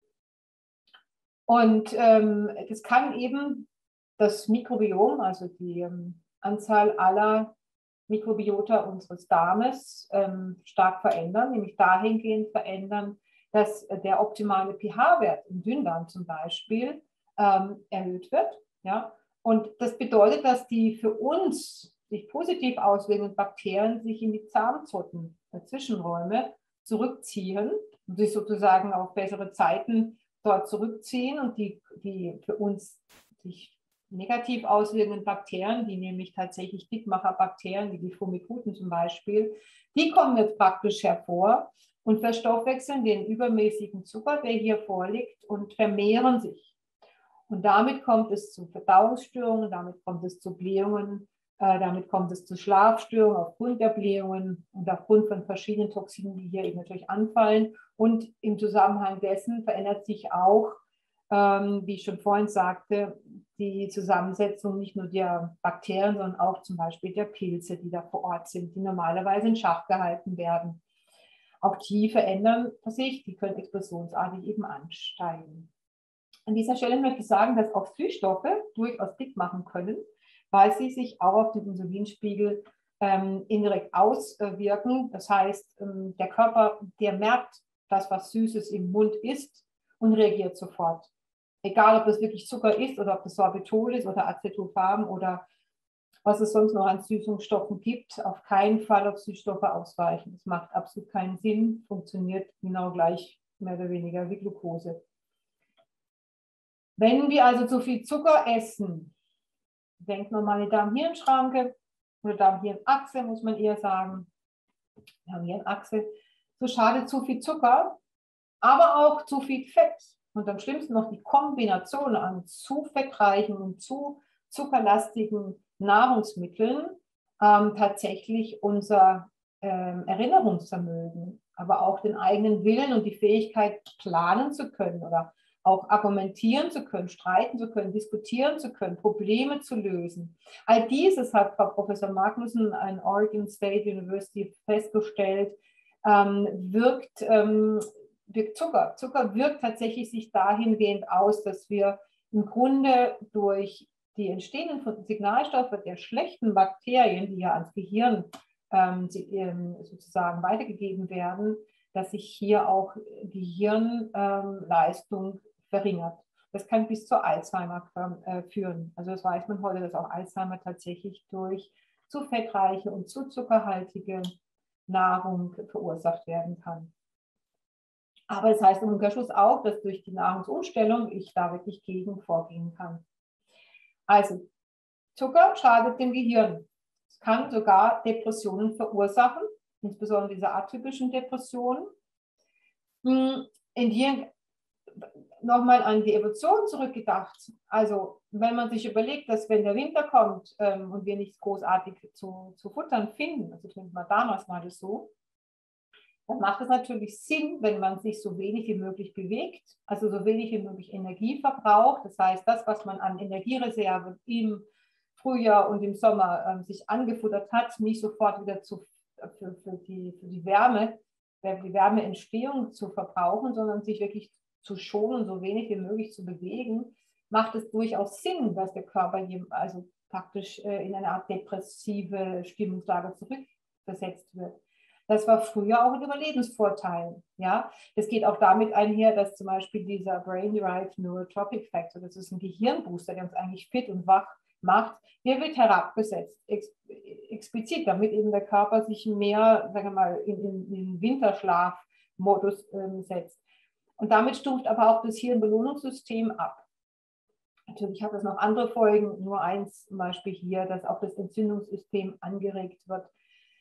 Und das kann eben das Mikrobiom, also die Anzahl aller Mikrobiota unseres Darmes stark verändern, nämlich dahingehend verändern, dass der optimale pH-Wert im Dünndarm zum Beispiel erhöht wird. Ja? Und das bedeutet, dass die für uns sich positiv auswirkenden Bakterien sich in die Zahnzotten, Zwischenräume zurückziehen und sich sozusagen auf bessere Zeiten dort zurückziehen und die für uns sich negativ auswirkenden Bakterien, die nämlich tatsächlich Dickmacherbakterien, wie die Firmicuten zum Beispiel, die kommen jetzt praktisch hervor und verstoffwechseln den übermäßigen Zucker, der hier vorliegt, und vermehren sich. Und damit kommt es zu Verdauungsstörungen, damit kommt es zu Blähungen, damit kommt es zu Schlafstörungen aufgrund der Blähungen und aufgrund von verschiedenen Toxinen, die hier eben natürlich anfallen. Und im Zusammenhang dessen verändert sich auch, wie ich schon vorhin sagte, die Zusammensetzung nicht nur der Bakterien, sondern auch zum Beispiel der Pilze, die da vor Ort sind, die normalerweise in Schach gehalten werden. Auch die verändern sich, die können explosionsartig eben ansteigen. An dieser Stelle möchte ich sagen, dass auch Süßstoffe durchaus dick machen können, weil sie sich auch auf den Insulinspiegel indirekt auswirken. Das heißt, der Körper, der merkt das, was Süßes im Mund ist und reagiert sofort. Egal, ob das wirklich Zucker ist oder ob das Sorbitol ist oder Acetophan oder was es sonst noch an Süßungsstoffen gibt, auf keinen Fall auf Süßstoffe ausweichen. Das macht absolut keinen Sinn, funktioniert genau gleich mehr oder weniger wie Glucose. Wenn wir also zu viel Zucker essen, denkt man mal an die Darm-Hirn-Schranke oder Darm-Hirn-Achse, muss man eher sagen, Darm-Hirn-Achse, so schadet zu viel Zucker, aber auch zu viel Fett. Und am schlimmsten noch die Kombination an zu fettreichen und zu zuckerlastigen Nahrungsmitteln tatsächlich unser Erinnerungsvermögen, aber auch den eigenen Willen und die Fähigkeit, planen zu können oder auch argumentieren zu können, streiten zu können, diskutieren zu können, Probleme zu lösen. All dieses hat Frau Professor Magnussen an Oregon State University festgestellt, wirkt Zucker. Zucker wirkt tatsächlich sich dahingehend aus, dass wir im Grunde durch die entstehenden Signalstoffe der schlechten Bakterien, die ja ans Gehirn sozusagen weitergegeben werden, dass sich hier auch Gehirnleistung verringert. Das kann bis zu Alzheimer führen. Also das weiß man heute, dass auch Alzheimer tatsächlich durch zu fettreiche und zu zuckerhaltige Nahrung verursacht werden kann. Aber das heißt im Umkehrschluss auch, dass durch die Nahrungsumstellung ich da wirklich gegen vorgehen kann. Also Zucker schadet dem Gehirn. Es kann sogar Depressionen verursachen, insbesondere diese atypischen Depressionen. Hier nochmal an die Evolution zurückgedacht. Also wenn man sich überlegt, dass wenn der Winter kommt und wir nichts großartig zu futtern finden, also findet man damals mal das so, dann macht es natürlich Sinn, wenn man sich so wenig wie möglich bewegt, also so wenig wie möglich Energie verbraucht. Das heißt, das, was man an Energiereserven im Frühjahr und im Sommer sich angefuttert hat, nicht sofort wieder für die Wärmeentstehung zu verbrauchen, sondern sich wirklich zu schonen, so wenig wie möglich zu bewegen, macht es durchaus Sinn, dass der Körper also praktisch in eine Art depressive Stimmungslage zurückversetzt wird. Das war früher auch ein Überlebensvorteil. Ja? Das geht auch damit einher, dass zum Beispiel dieser Brain-Derived Neurotropic Factor, das ist ein Gehirnbooster, der uns eigentlich fit und wach macht, der wird herabgesetzt, explizit, damit eben der Körper sich mehr, sagen wir mal, in den Winterschlafmodus setzt. Und damit stumpft aber auch das Hirnbelohnungssystem ab. Natürlich hat das noch andere Folgen, nur eins zum Beispiel hier, dass auch das Entzündungssystem angeregt wird.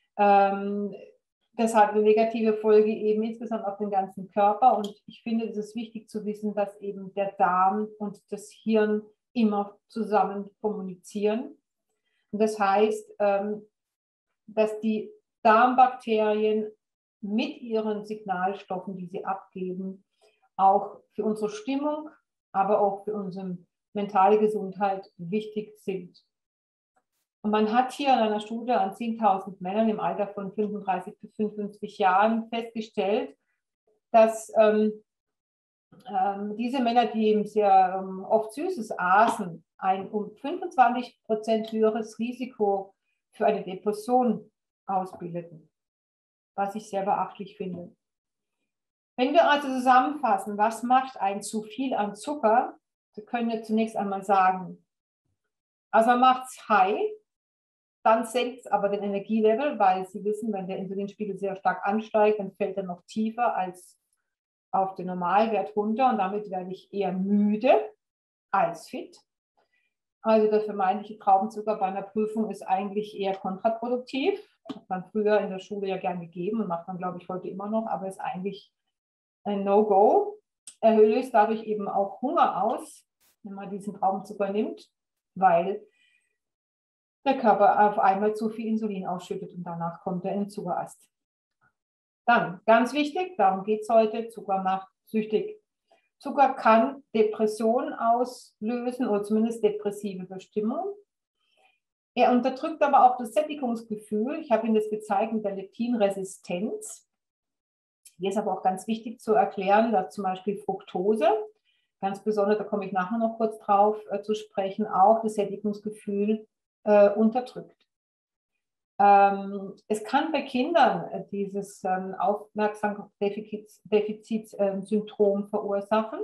Das hat eine negative Folge eben insgesamt auf den ganzen Körper. Und ich finde, es ist wichtig zu wissen, dass eben der Darm und das Hirn immer zusammen kommunizieren. Und das heißt, dass die Darmbakterien mit ihren Signalstoffen, die sie abgeben, auch für unsere Stimmung, aber auch für unsere mentale Gesundheit wichtig sind. Und man hat hier in einer Studie an 10.000 Männern im Alter von 35 bis 55 Jahren festgestellt, dass diese Männer, die eben sehr oft Süßes aßen, ein um 25% höheres Risiko für eine Depression ausbildeten, was ich sehr beachtlich finde. Wenn wir also zusammenfassen, was macht ein zu viel an Zucker, wir können wir zunächst einmal sagen, also man macht es high, dann senkt es aber den Energielevel, weil Sie wissen, wenn der Insulinspiegel sehr stark ansteigt, dann fällt er noch tiefer als auf den Normalwert runter und damit werde ich eher müde als fit. Also der vermeintliche Traubenzucker bei einer Prüfung ist eigentlich eher kontraproduktiv. Hat man früher in der Schule ja gern gegeben und macht man, glaube ich, heute immer noch, aber ist eigentlich ein No-Go. Er löst dadurch eben auch Hunger aus, wenn man diesen Traubenzucker nimmt, weil der Körper auf einmal zu viel Insulin ausschüttet und danach kommt er in den Zuckerast. Dann, ganz wichtig, darum geht es heute, Zucker macht süchtig. Zucker kann Depressionen auslösen oder zumindest depressive Verstimmung. Er unterdrückt aber auch das Sättigungsgefühl. Ich habe Ihnen das gezeigt mit der Leptinresistenz. Hier ist aber auch ganz wichtig zu erklären, dass zum Beispiel Fructose, ganz besonders, da komme ich nachher noch kurz drauf zu sprechen, auch das Sättigungsgefühl unterdrückt. Es kann bei Kindern dieses Aufmerksamkeitsdefizitsyndrom verursachen.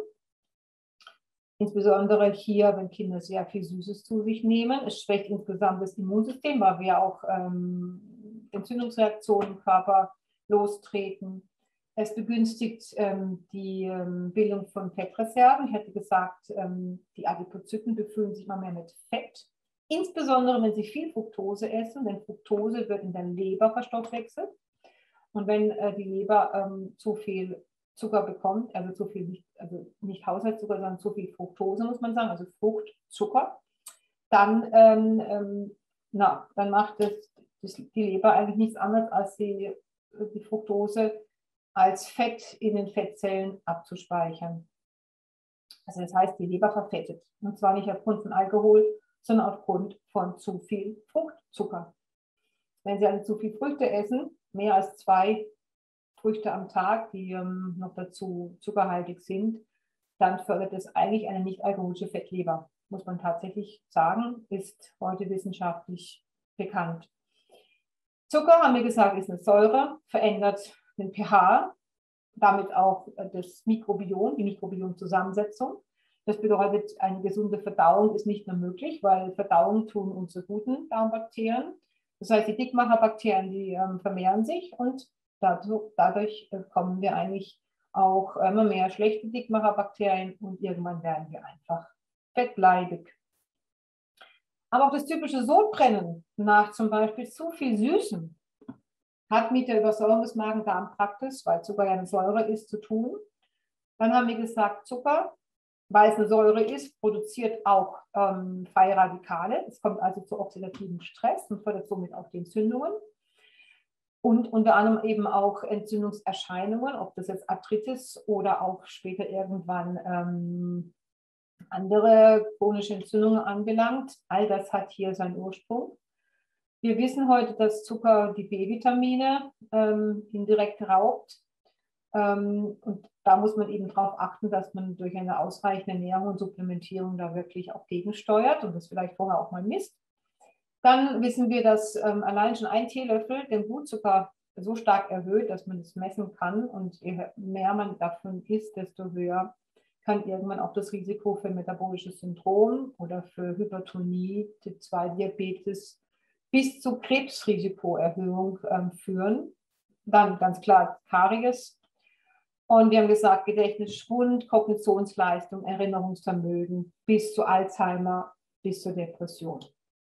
Insbesondere hier, wenn Kinder sehr viel Süßes zu sich nehmen. Es schwächt insgesamt das Immunsystem, weil wir auch Entzündungsreaktionen im Körper lostreten. Es begünstigt die Bildung von Fettreserven. Ich hätte gesagt, die Adipozyten befüllen sich immer mehr mit Fett. Insbesondere, wenn Sie viel Fructose essen, denn Fructose wird in der Leber verstoffwechselt. Und wenn die Leber zu viel Zucker bekommt, also zu viel, nicht Haushaltszucker, sondern zu viel Fructose, muss man sagen, also Fruchtzucker, dann, dann macht die Leber eigentlich nichts anderes, als die Fructose als Fett in den Fettzellen abzuspeichern. Also das heißt, die Leber verfettet. Und zwar nicht aufgrund von Alkohol, sondern aufgrund von zu viel Fruchtzucker. Wenn Sie also zu viel Früchte essen, mehr als 2 Früchte am Tag, die noch dazu zuckerhaltig sind, dann fördert es eigentlich eine nicht-alkoholische Fettleber. Muss man tatsächlich sagen, ist heute wissenschaftlich bekannt. Zucker, haben wir gesagt, ist eine Säure, verändert den pH, damit auch das Mikrobiom, die Mikrobiomzusammensetzung. Das bedeutet, eine gesunde Verdauung ist nicht mehr möglich, weil Verdauung tun unsere guten Darmbakterien. Das heißt, die Dickmacherbakterien, die vermehren sich und dadurch bekommen wir eigentlich auch immer mehr schlechte Dickmacherbakterien und irgendwann werden wir einfach fettleibig. Aber auch das typische Sodbrennen nach zum Beispiel zu viel Süßen hat mit der Übersäuerung des Magen-Darm-Traktes, weil Zucker ja eine Säure ist, zu tun. Dann haben wir gesagt, Zucker, weil es eine Säure ist, produziert auch freie Radikale. Es kommt also zu oxidativem Stress und fördert somit auch die Entzündungen. Und unter anderem eben auch Entzündungserscheinungen, ob das jetzt Arthritis oder auch später irgendwann andere chronische Entzündungen anbelangt. All das hat hier seinen Ursprung. Wir wissen heute, dass Zucker die B-Vitamine indirekt raubt. Und da muss man eben darauf achten, dass man durch eine ausreichende Ernährung und Supplementierung da wirklich auch gegensteuert und das vielleicht vorher auch mal misst. Dann wissen wir, dass allein schon ein Teelöffel den Blutzucker so stark erhöht, dass man es messen kann. Und je mehr man davon isst, desto höher kann irgendwann auch das Risiko für metabolisches Syndrom oder für Hypertonie, Typ-2-Diabetes bis zu Krebsrisikoerhöhung führen. Dann ganz klar Karies. Und wir haben gesagt, Gedächtnisschwund, Kognitionsleistung, Erinnerungsvermögen bis zu Alzheimer, bis zur Depression.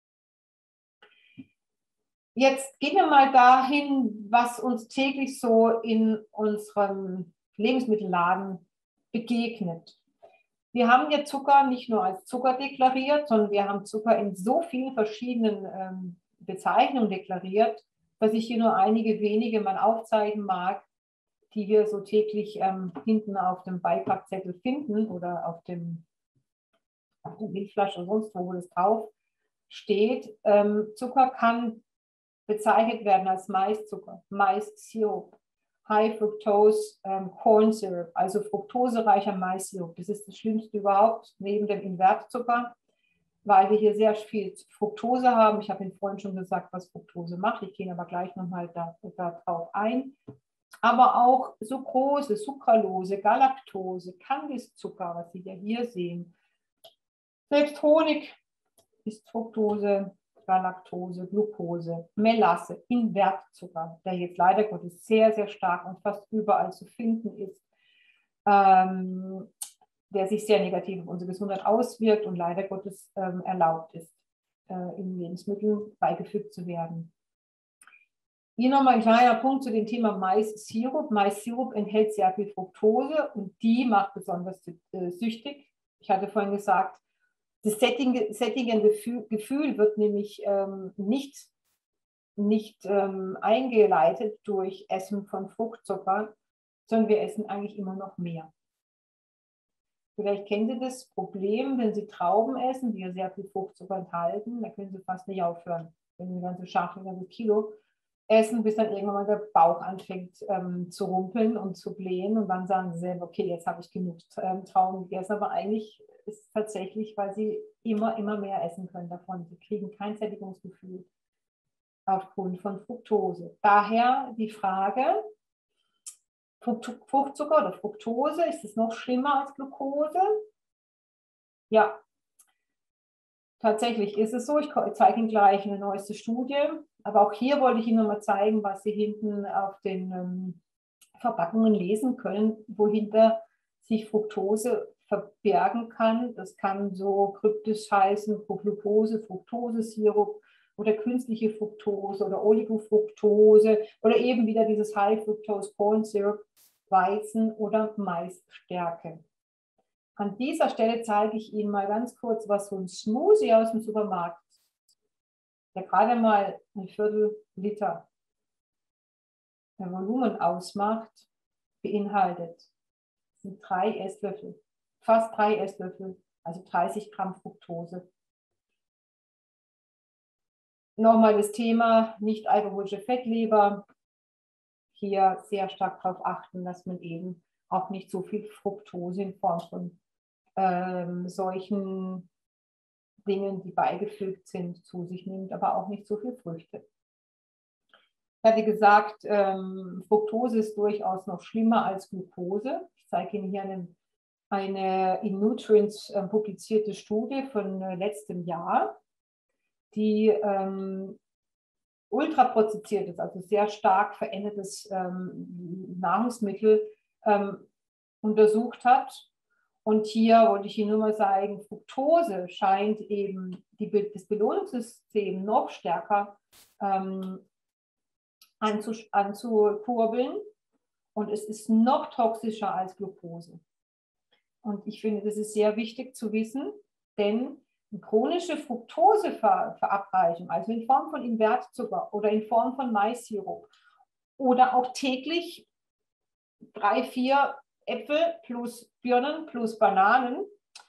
Jetzt gehen wir mal dahin, was uns täglich so in unserem Lebensmittelladen begegnet. Wir haben ja Zucker nicht nur als Zucker deklariert, sondern wir haben Zucker in so vielen verschiedenen Bezeichnungen deklariert, dass ich hier nur einige wenige mal aufzeigen mag, die wir so täglich hinten auf dem Beipackzettel finden oder auf der Milchflasche oder sonst wo das drauf steht. Zucker kann bezeichnet werden als Maiszucker, Maissirup, High Fructose Corn Syrup, also fruktosereicher Maissirup. Das ist das Schlimmste überhaupt neben dem Invertzucker, weil wir hier sehr viel Fructose haben. Ich habe Ihnen vorhin schon gesagt, was Fructose macht. Ich gehe aber gleich nochmal darauf ein. Aber auch Sucrose, Sucralose, Galaktose, Kandiszucker, was Sie ja hier sehen. Selbst Honig ist Fructose, Galaktose, Glucose, Melasse, Invertzucker, der jetzt leider Gottes sehr, sehr stark und fast überall zu finden ist. der sich sehr negativ auf unsere Gesundheit auswirkt und leider Gottes erlaubt ist, in Lebensmitteln beigefügt zu werden. Hier nochmal ein kleiner Punkt zu dem Thema Mais-Sirup. Mais-Sirup enthält sehr viel Fructose und die macht besonders süchtig. Ich hatte vorhin gesagt, das sättigende Gefühl wird nämlich nicht eingeleitet durch Essen von Fruchtzucker, sondern wir essen eigentlich immer noch mehr. Vielleicht kennen Sie das Problem, wenn Sie Trauben essen, die ja sehr viel Fruchtzucker enthalten, da können Sie fast nicht aufhören. Wenn Sie eine ganze Schachtel, ein ganzes Kilo essen, bis dann irgendwann mal der Bauch anfängt zu rumpeln und zu blähen und dann sagen Sie selber, okay, jetzt habe ich genug Trauben gegessen, aber eigentlich ist es tatsächlich, weil Sie immer mehr essen können davon. Sie kriegen kein Sättigungsgefühl aufgrund von Fructose. Daher die Frage, Fruchtzucker oder Fructose, ist es noch schlimmer als Glucose? Ja, tatsächlich ist es so. Ich zeige Ihnen gleich eine neueste Studie. Aber auch hier wollte ich Ihnen nochmal zeigen, was Sie hinten auf den Verpackungen lesen können, wohinter sich Fructose verbergen kann. Das kann so kryptisch heißen, Glucose, Fructose-Sirup oder künstliche Fructose oder Oligofructose oder eben wieder dieses High-Fructose Corn Syrup, Weizen- oder Maisstärke. An dieser Stelle zeige ich Ihnen mal ganz kurz, was so ein Smoothie aus dem Supermarkt, der gerade mal ein Viertel Liter Volumen ausmacht, beinhaltet. Das sind 3 Esslöffel, fast 3 Esslöffel, also 30 Gramm Fructose. Nochmal das Thema nicht alkoholische Fettleber. Hier sehr stark darauf achten, dass man eben auch nicht so viel Fructose in Form von solchen Dingen, die beigefügt sind, zu sich nimmt, aber auch nicht so viel Früchte. Ich hatte gesagt, Fructose ist durchaus noch schlimmer als Glucose. Ich zeige Ihnen hier eine in Nutrients publizierte Studie von letztem Jahr, die ultraprozessiertes, also sehr stark verändertes Nahrungsmittel untersucht hat. Und hier wollte ich Ihnen nur mal sagen, Fructose scheint eben das Belohnungssystem noch stärker anzukurbeln und es ist noch toxischer als Glucose. Und ich finde, das ist sehr wichtig zu wissen, denn chronische Fructoseverabreichung, also in Form von Invertzucker oder in Form von Mais-Sirup oder auch täglich 3, 4 Äpfel plus Birnen plus Bananen,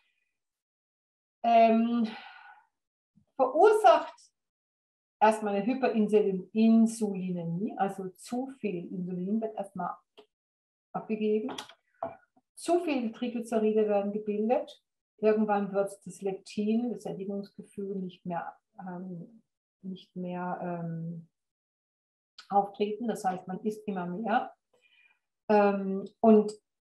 verursacht erstmal eine Hyperinsulinämie, also zu viel Insulin wird erstmal abgegeben, zu viele Triglyceride werden gebildet, irgendwann wird das Leptin, das Sättigungsgefühl nicht mehr auftreten, das heißt, man isst immer mehr. Und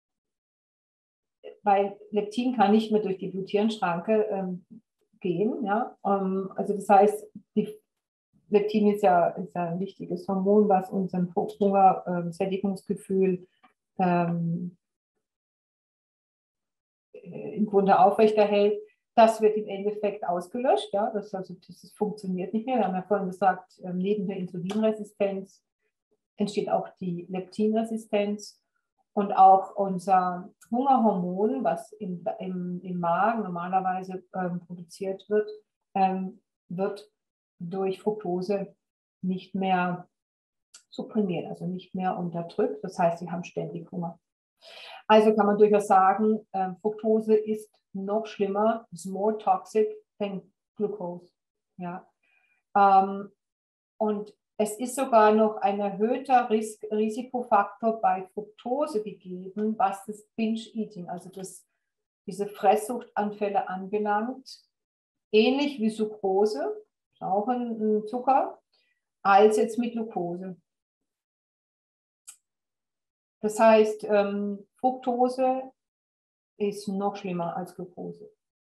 weil Leptin kann nicht mehr durch die Blut-Hirn-Schranke gehen. Ja? Also das heißt, Leptin ist ja ein wichtiges Hormon, was unseren Hunger, Sättigungsgefühl im Grunde aufrechterhält. Das wird im Endeffekt ausgelöscht. Ja? Das funktioniert nicht mehr. Wir haben ja vorhin gesagt, neben der Insulinresistenz entsteht auch die Leptinresistenz. Und auch unser Hungerhormon, was im Magen normalerweise produziert wird, wird durch Fructose nicht mehr supprimiert, also nicht mehr unterdrückt. Das heißt, sie haben ständig Hunger. Also kann man durchaus sagen, Fructose ist noch schlimmer, is more toxic than Glucose. Ja? Und es ist sogar noch ein erhöhter Risikofaktor bei Fructose gegeben, was das Binge-Eating, also diese Fresssuchtanfälle anbelangt, ähnlich wie Sucrose, auch ein Zucker, als jetzt mit Glucose. Das heißt, Fructose ist noch schlimmer als Glucose.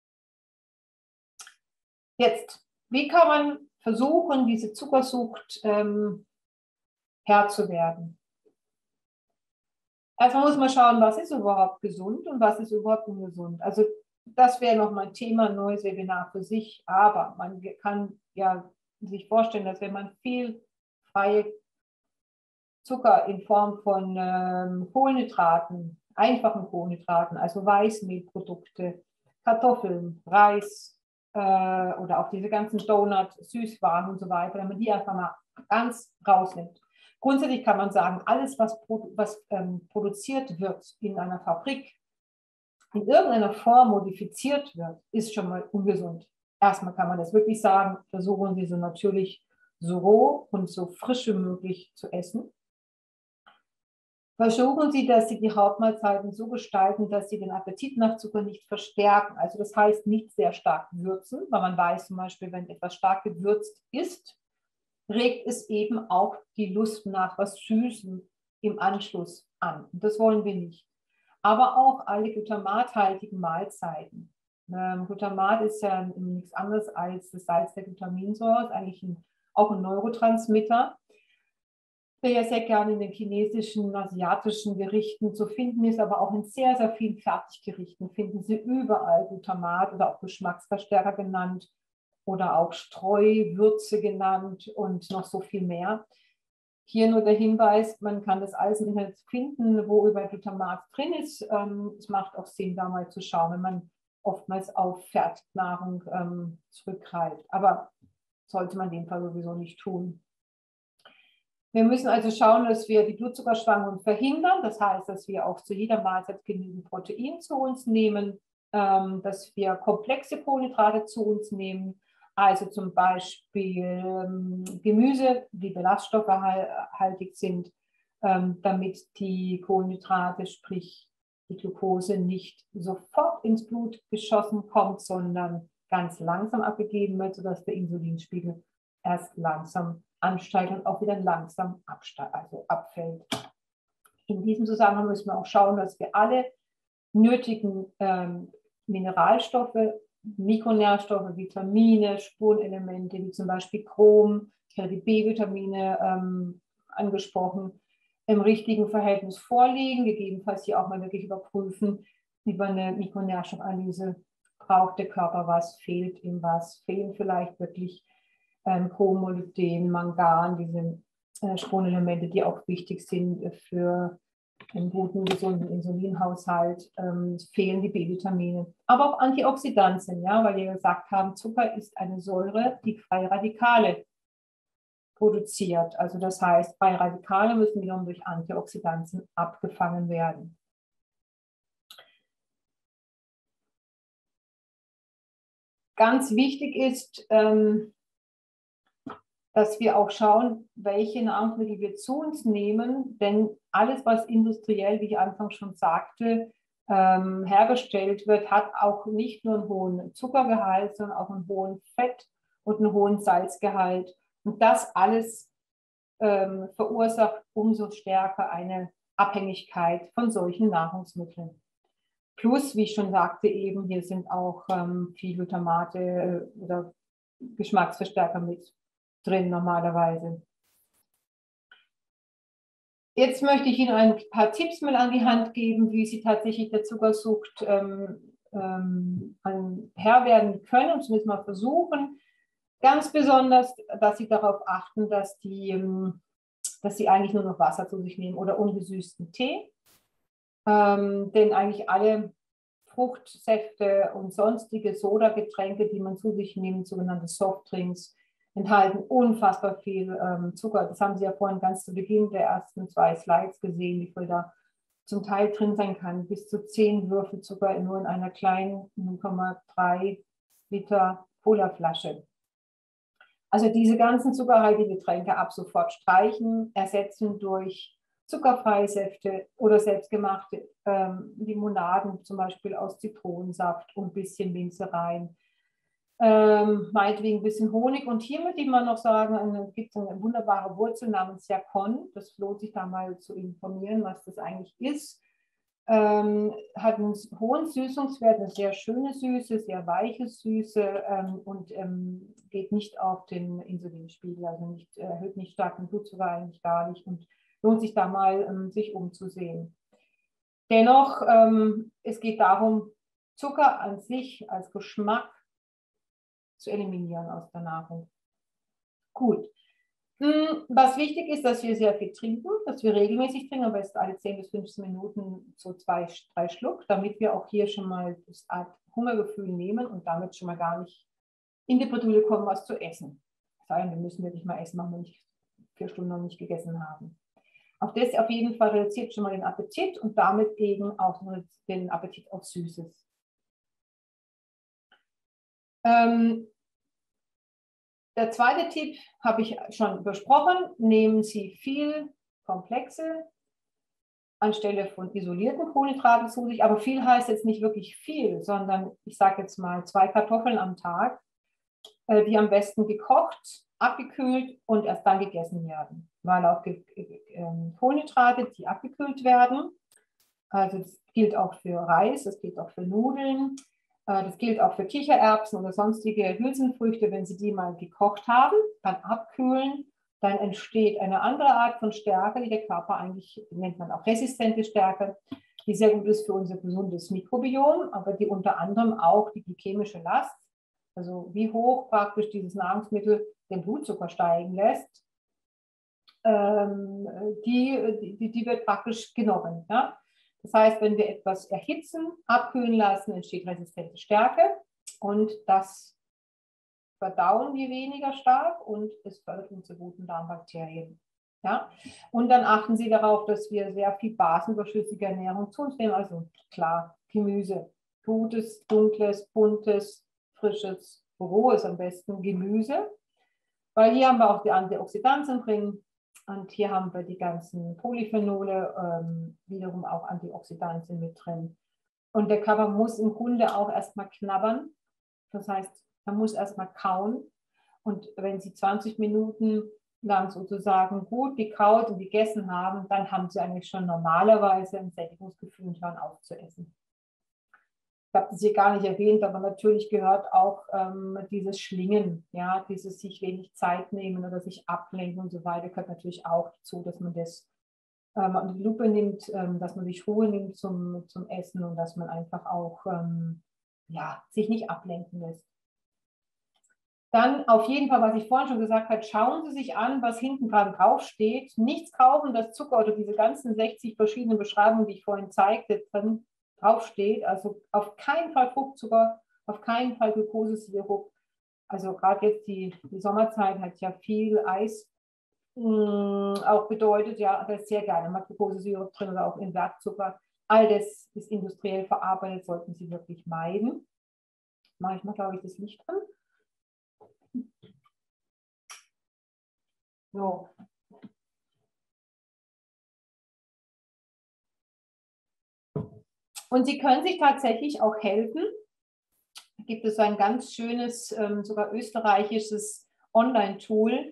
Jetzt, wie kann man versuchen, diese Zuckersucht Herr zu werden? Erstmal muss man schauen, was ist überhaupt gesund und was ist überhaupt ungesund. Also das wäre nochmal ein Thema, ein neues Webinar für sich. Aber man kann ja sich vorstellen, dass wenn man viel freie Zucker in Form von Kohlenhydraten, einfachen Kohlenhydraten, also Weißmehlprodukte, Kartoffeln, Reis oder auch diese ganzen Donuts, Süßwaren und so weiter, wenn man die einfach mal ganz rausnimmt. Grundsätzlich kann man sagen, alles, was produziert wird in einer Fabrik, in irgendeiner Form modifiziert wird, ist schon mal ungesund. Erstmal kann man das wirklich sagen, versuchen Sie so natürlich so roh und so frisch wie möglich zu essen. Versuchen Sie, dass Sie die Hauptmahlzeiten so gestalten, dass Sie den Appetit nach Zucker nicht verstärken. Also das heißt nicht sehr stark würzen, weil man weiß zum Beispiel, wenn etwas stark gewürzt ist, regt es eben auch die Lust nach was Süßem im Anschluss an. Und das wollen wir nicht. Aber auch alle glutamathaltigen Mahlzeiten. Glutamat ist ja nichts anderes als das Salz der Glutaminsäure, ist eigentlich auch ein Neurotransmitter, der ja sehr gerne in den chinesischen, asiatischen Gerichten zu finden ist, aber auch in sehr, sehr vielen Fertiggerichten finden Sie überall Glutamat oder auch Geschmacksverstärker genannt oder auch Streuwürze genannt und noch so viel mehr. Hier nur der Hinweis, man kann das alles im Internet finden, wo überall Glutamat drin ist. Es macht auch Sinn, da mal zu schauen, wenn man oftmals auf Fertignahrung zurückgreift. Aber sollte man in dem Fall sowieso nicht tun. Wir müssen also schauen, dass wir die Blutzuckerschwankungen verhindern. Das heißt, dass wir auch zu jeder Mahlzeit genügend Protein zu uns nehmen, dass wir komplexe Kohlenhydrate zu uns nehmen, also zum Beispiel Gemüse, die ballaststoffhaltig sind, damit die Kohlenhydrate, sprich die Glucose, nicht sofort ins Blut geschossen kommt, sondern ganz langsam abgegeben wird, sodass der Insulinspiegel erst langsam ansteigt und auch wieder langsam abfällt. In diesem Zusammenhang müssen wir auch schauen, dass wir alle nötigen Mineralstoffe, Mikronährstoffe, Vitamine, Spurenelemente, wie zum Beispiel Chrom, ich hatte die B-Vitamine angesprochen, im richtigen Verhältnis vorliegen, gegebenenfalls hier auch mal wirklich überprüfen, über eine Mikronährstoffanalyse, braucht der Körper was, fehlt ihm was, fehlen vielleicht wirklich Chrom, Molybden, Mangan, diese Spurenelemente, die auch wichtig sind für einen guten, gesunden Insulinhaushalt, fehlen die B-Vitamine. Aber auch Antioxidantien, ja, weil wir gesagt haben, Zucker ist eine Säure, die freie Radikale produziert. Also das heißt, freie Radikale müssen wiederum durch Antioxidantien abgefangen werden. Ganz wichtig ist, dass wir auch schauen, welche Nahrungsmittel wir zu uns nehmen, denn alles, was industriell, wie ich anfangs schon sagte, hergestellt wird, hat auch nicht nur einen hohen Zuckergehalt, sondern auch einen hohen Fett- und einen hohen Salzgehalt. Und das alles verursacht umso stärker eine Abhängigkeit von solchen Nahrungsmitteln. Plus, wie ich schon sagte, eben hier sind auch viel Glutamate oder Geschmacksverstärker mit drin normalerweise. Jetzt möchte ich Ihnen ein paar Tipps mal an die Hand geben, wie Sie tatsächlich der Zuckersucht Herr werden können und zumindest mal versuchen. Ganz besonders, dass Sie darauf achten, dass Sie eigentlich nur noch Wasser zu sich nehmen oder ungesüßten Tee. Denn eigentlich alle Fruchtsäfte und sonstige Sodagetränke, die man zu sich nimmt, sogenannte Softdrinks, enthalten unfassbar viel Zucker. Das haben Sie ja vorhin ganz zu Beginn der ersten 2 Slides gesehen, wie viel da zum Teil drin sein kann. Bis zu 10 Würfel Zucker nur in einer kleinen 0,3 Liter Colaflasche. Also diese ganzen zuckerhaltigen Getränke ab sofort streichen, ersetzen durch zuckerfreie Säfte oder selbstgemachte Limonaden, zum Beispiel aus Zitronensaft und ein bisschen Minze rein. Meinetwegen ein bisschen Honig. Und hier möchte ich mal noch sagen, gibt es eine wunderbare Wurzel namens Yakon. Das lohnt sich da mal zu informieren, was das eigentlich ist. Hat einen hohen Süßungswert, eine sehr schöne Süße, sehr weiche Süße und geht nicht auf den Insulinspiegel, also erhöht nicht stark den Blutzucker, eigentlich gar nicht und lohnt sich da mal, sich umzusehen. Dennoch, es geht darum, Zucker an sich als Geschmack zu eliminieren aus der Nahrung. Gut. Was wichtig ist, dass wir sehr viel trinken, dass wir regelmäßig trinken, am besten alle 10 bis 15 Minuten so 2, 3 Schluck, damit wir auch hier schon mal das Art Hungergefühl nehmen und damit schon mal gar nicht in die Bredouille kommen, was zu essen. Das heißt, wir müssen wirklich mal essen, wenn wir nicht 4 Stunden noch nicht gegessen haben. Auch das auf jeden Fall reduziert schon mal den Appetit und damit eben auch den Appetit auf Süßes. Der zweite Tipp habe ich schon besprochen. Nehmen Sie viel Komplexe anstelle von isolierten Kohlenhydraten zu sich. Aber viel heißt jetzt nicht wirklich viel, sondern ich sage jetzt mal 2 Kartoffeln am Tag, die am besten gekocht, abgekühlt und erst dann gegessen werden. Weil auch Kohlenhydrate, die abgekühlt werden. Also das gilt auch für Reis, das gilt auch für Nudeln. Das gilt auch für Kichererbsen oder sonstige Hülsenfrüchte. Wenn Sie die mal gekocht haben, dann abkühlen, dann entsteht eine andere Art von Stärke, die der Körper eigentlich, nennt man auch resistente Stärke, die sehr gut ist für unser gesundes Mikrobiom, aber die unter anderem auch die glykämische Last, also wie hoch praktisch dieses Nahrungsmittel den Blutzucker steigen lässt, die wird praktisch genommen. Ja? Das heißt, wenn wir etwas erhitzen, abkühlen lassen, entsteht resistente Stärke und das verdauen wir weniger stark und es fördert unsere guten Darmbakterien. Ja? Und dann achten Sie darauf, dass wir sehr viel basenüberschüssige Ernährung zu uns nehmen, also klar, Gemüse, gutes, dunkles, buntes, frisches, rohes am besten Gemüse, weil hier haben wir auch die Antioxidantien drin. Und hier haben wir die ganzen Polyphenole, wiederum auch Antioxidantien mit drin. Und der Körper muss im Grunde auch erstmal knabbern. Das heißt, er muss erstmal kauen. Und wenn Sie 20 Minuten lang sozusagen gut gekaut und gegessen haben, dann haben Sie eigentlich schon normalerweise ein Sättigungsgefühl und hören auf zu essen. Ich habe das hier gar nicht erwähnt, aber natürlich gehört auch dieses Schlingen, ja, dieses sich wenig Zeit nehmen oder sich ablenken und so weiter, gehört natürlich auch dazu, dass man das an die Lupe nimmt, dass man sich Ruhe nimmt zum Essen und dass man einfach auch ja, sich nicht ablenken lässt. Dann auf jeden Fall, was ich vorhin schon gesagt habe, schauen Sie sich an, was hinten dran drauf steht. Nichts kaufen, das Zucker oder diese ganzen 60 verschiedenen Beschreibungen, die ich vorhin zeigte, drin draufsteht. Also auf keinen Fall Fruchtzucker, auf keinen Fall Glukosesirup. Also gerade jetzt die Sommerzeit hat ja viel Eis auch bedeutet, ja, da ist sehr gerne mal Glukosesirup drin oder auch Invertzucker. All das ist industriell verarbeitet, sollten Sie wirklich meiden. Mache ich mal, glaube ich, das Licht an. So. Und Sie können sich tatsächlich auch helfen. Da gibt es so ein ganz schönes, sogar österreichisches Online-Tool,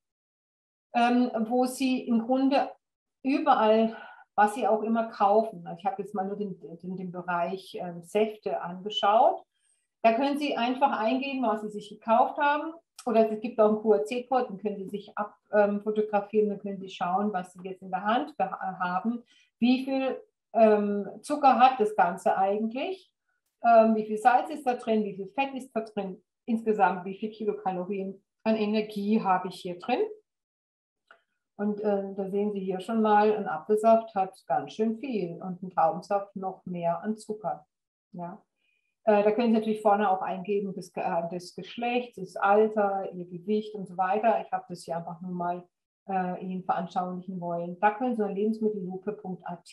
wo Sie im Grunde überall, was Sie auch immer kaufen, ich habe jetzt mal nur den Bereich Säfte angeschaut, da können Sie einfach eingeben, was Sie sich gekauft haben. Oder es gibt auch einen QRC-Code, den können Sie sich abfotografieren, dann können Sie schauen, was Sie jetzt in der Hand haben, wie viel Zucker hat das Ganze eigentlich, wie viel Salz ist da drin, wie viel Fett ist da drin, insgesamt wie viel Kilokalorien an Energie habe ich hier drin. Und da sehen Sie hier schon mal, ein Apfelsaft hat ganz schön viel und ein Traubensaft noch mehr an Zucker. Ja. Da können Sie natürlich vorne auch eingeben, das Geschlecht, das Alter, Ihr Gewicht und so weiter. Ich habe das hier einfach nur mal Ihnen veranschaulichen wollen. Da können Sie unter lebensmittellupe.at,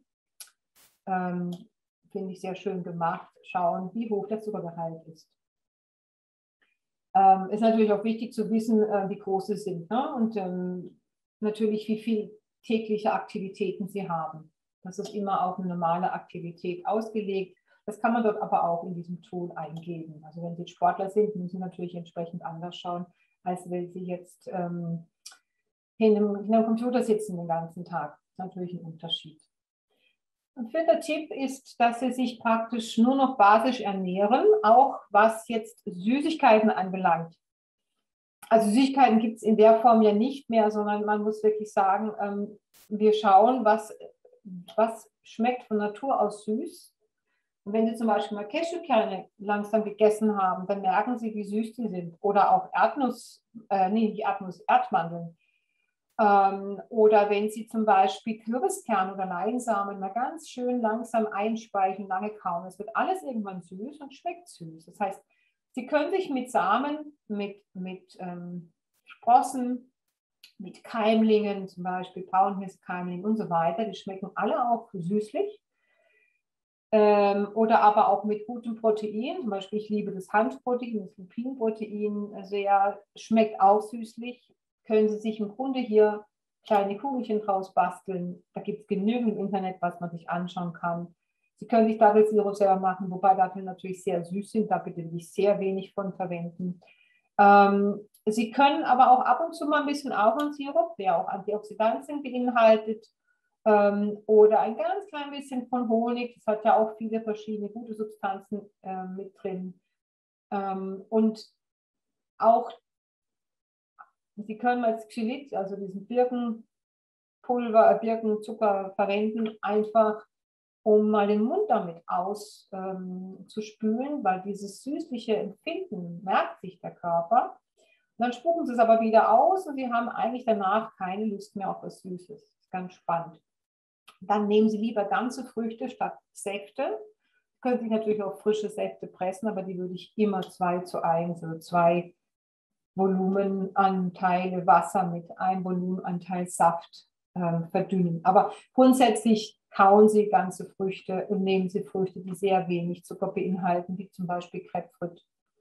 finde ich sehr schön gemacht, schauen, wie hoch der Zuckergehalt ist. Ist natürlich auch wichtig zu wissen, wie groß sie sind, ne? Und natürlich, wie viel tägliche Aktivitäten sie haben. Das ist immer auf eine normale Aktivität ausgelegt. Das kann man dort aber auch in diesem Tool eingeben. Also wenn Sie Sportler sind, müssen Sie natürlich entsprechend anders schauen, als wenn Sie jetzt hinter einem Computer sitzen den ganzen Tag. Das ist natürlich ein Unterschied. Ein vierter Tipp ist, dass Sie sich praktisch nur noch basisch ernähren, auch was jetzt Süßigkeiten anbelangt. Also Süßigkeiten gibt es in der Form ja nicht mehr, sondern man muss wirklich sagen, wir schauen, was schmeckt von Natur aus süß. Und wenn Sie zum Beispiel mal Cashewkerne langsam gegessen haben, dann merken Sie, wie süß die sind. Oder auch Erdmandeln. Oder wenn Sie zum Beispiel Kürbiskerne oder Leinsamen mal ganz schön langsam einspeichen, lange kauen. Es wird alles irgendwann süß und schmeckt süß. Das heißt, Sie können sich mit Samen, mit Sprossen, mit Keimlingen, zum Beispiel Braunhirschkeimling und so weiter, die schmecken alle auch süßlich. Oder aber auch mit gutem Protein, zum Beispiel ich liebe das Hanfprotein, das Lupinenprotein sehr, schmeckt auch süßlich. Können Sie sich im Grunde hier kleine Kugelchen draus basteln. Da gibt es genügend im Internet, was man sich anschauen kann. Sie können sich Dattelsirup selber machen, wobei Datteln natürlich sehr süß sind, da bitte will ich sehr wenig von verwenden. Sie können aber auch ab und zu mal ein bisschen Ahornsirup, der auch Antioxidantien beinhaltet, oder ein ganz klein bisschen von Honig. Das hat ja auch viele verschiedene gute Substanzen mit drin. Und auch, Sie können als Xylit, also diesen Birkenpulver, Birkenzucker verwenden, einfach um mal den Mund damit auszuspülen, weil dieses süßliche Empfinden merkt sich der Körper. Und dann spucken Sie es aber wieder aus und Sie haben eigentlich danach keine Lust mehr auf was Süßes. Das ist ganz spannend. Dann nehmen Sie lieber ganze Früchte statt Säfte. Sie können sich natürlich auch frische Säfte pressen, aber die würde ich immer 2:1, also 2 Volumenanteile Wasser mit einem Volumenanteil Saft verdünnen. Aber grundsätzlich kauen Sie ganze Früchte und nehmen Sie Früchte, die sehr wenig Zucker beinhalten, wie zum Beispiel Grapefruit,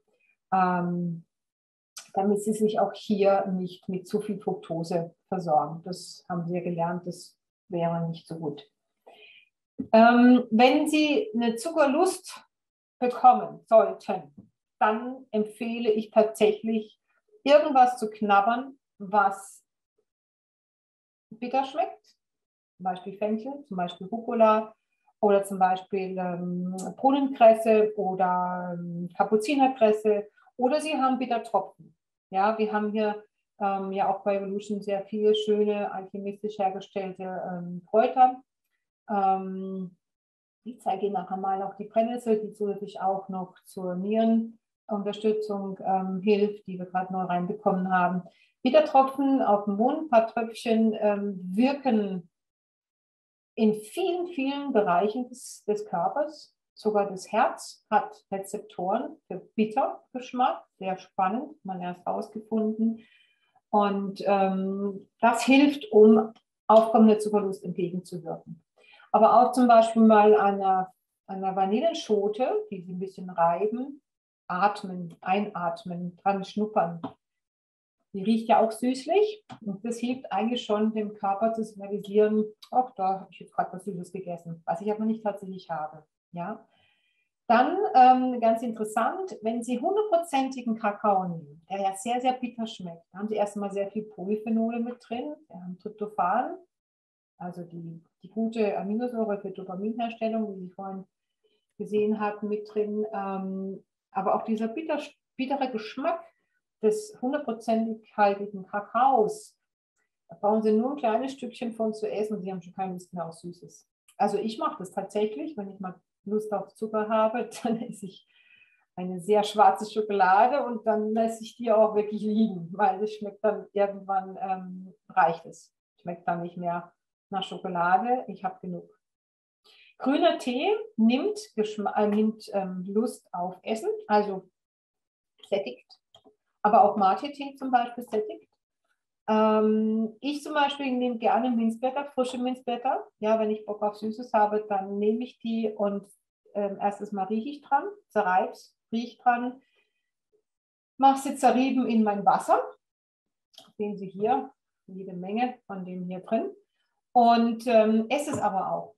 damit Sie sich auch hier nicht mit zu viel Fructose versorgen. Das haben Sie ja gelernt, das wäre nicht so gut. Wenn Sie eine Zuckerlust bekommen sollten, dann empfehle ich tatsächlich, irgendwas zu knabbern, was bitter schmeckt. Zum Beispiel Fenchel, zum Beispiel Rucola oder zum Beispiel Brunnenkresse oder Kapuzinerkresse. Oder Sie haben Bittertropfen. Ja, wir haben hier ja auch bei Evolution sehr viele schöne alchemistisch hergestellte Kräuter. Ich zeige Ihnen nachher mal noch die Brennnessel, die zusätzlich auch noch zur Nierenunterstützung hilft, die wir gerade neu reinbekommen haben. Bittertropfen auf dem Mund, ein paar Tröpfchen wirken in vielen, vielen Bereichen des Körpers. Sogar das Herz hat Rezeptoren für Bittergeschmack, sehr spannend, man erst herausgefunden. Und das hilft, um aufkommender Zuckerlust entgegenzuwirken. Aber auch zum Beispiel mal an einer Vanilleschote, die Sie ein bisschen reiben, atmen, einatmen, dran schnuppern. Die riecht ja auch süßlich und das hilft eigentlich schon, dem Körper zu signalisieren, ach, da habe ich jetzt gerade was Süßes gegessen, was ich aber nicht tatsächlich habe. Ja? Dann ganz interessant, wenn Sie 100%igen Kakao nehmen, der ja sehr, sehr bitter schmeckt, da haben Sie erstmal sehr viel Polyphenole mit drin, wir haben Tryptophan, also die gute Aminosäure für Dopaminherstellung, die Sie vorhin gesehen hatten, mit drin. Aber auch dieser bittere Geschmack des 100%ig haltigen Kakaos, da brauchen Sie nur ein kleines Stückchen von zu essen und Sie haben schon keine Lust mehr auf Süßes. Also ich mache das tatsächlich, wenn ich mal Lust auf Zucker habe, dann esse ich eine sehr schwarze Schokolade und dann lasse ich die auch wirklich liegen, weil es schmeckt dann irgendwann, reicht es. Schmeckt dann nicht mehr nach Schokolade, ich habe genug. Grüner Tee nimmt Lust auf Essen, also sättigt, aber auch Mate-Tee zum Beispiel sättigt. Ich zum Beispiel nehme gerne Minzblätter, frische Minzblätter. Ja, wenn ich Bock auf Süßes habe, dann nehme ich die und erstes Mal rieche ich dran, zerreibe es, rieche dran, mache sie zerrieben in mein Wasser. Sehen Sie hier jede Menge von dem hier drin. Und esse es aber auch.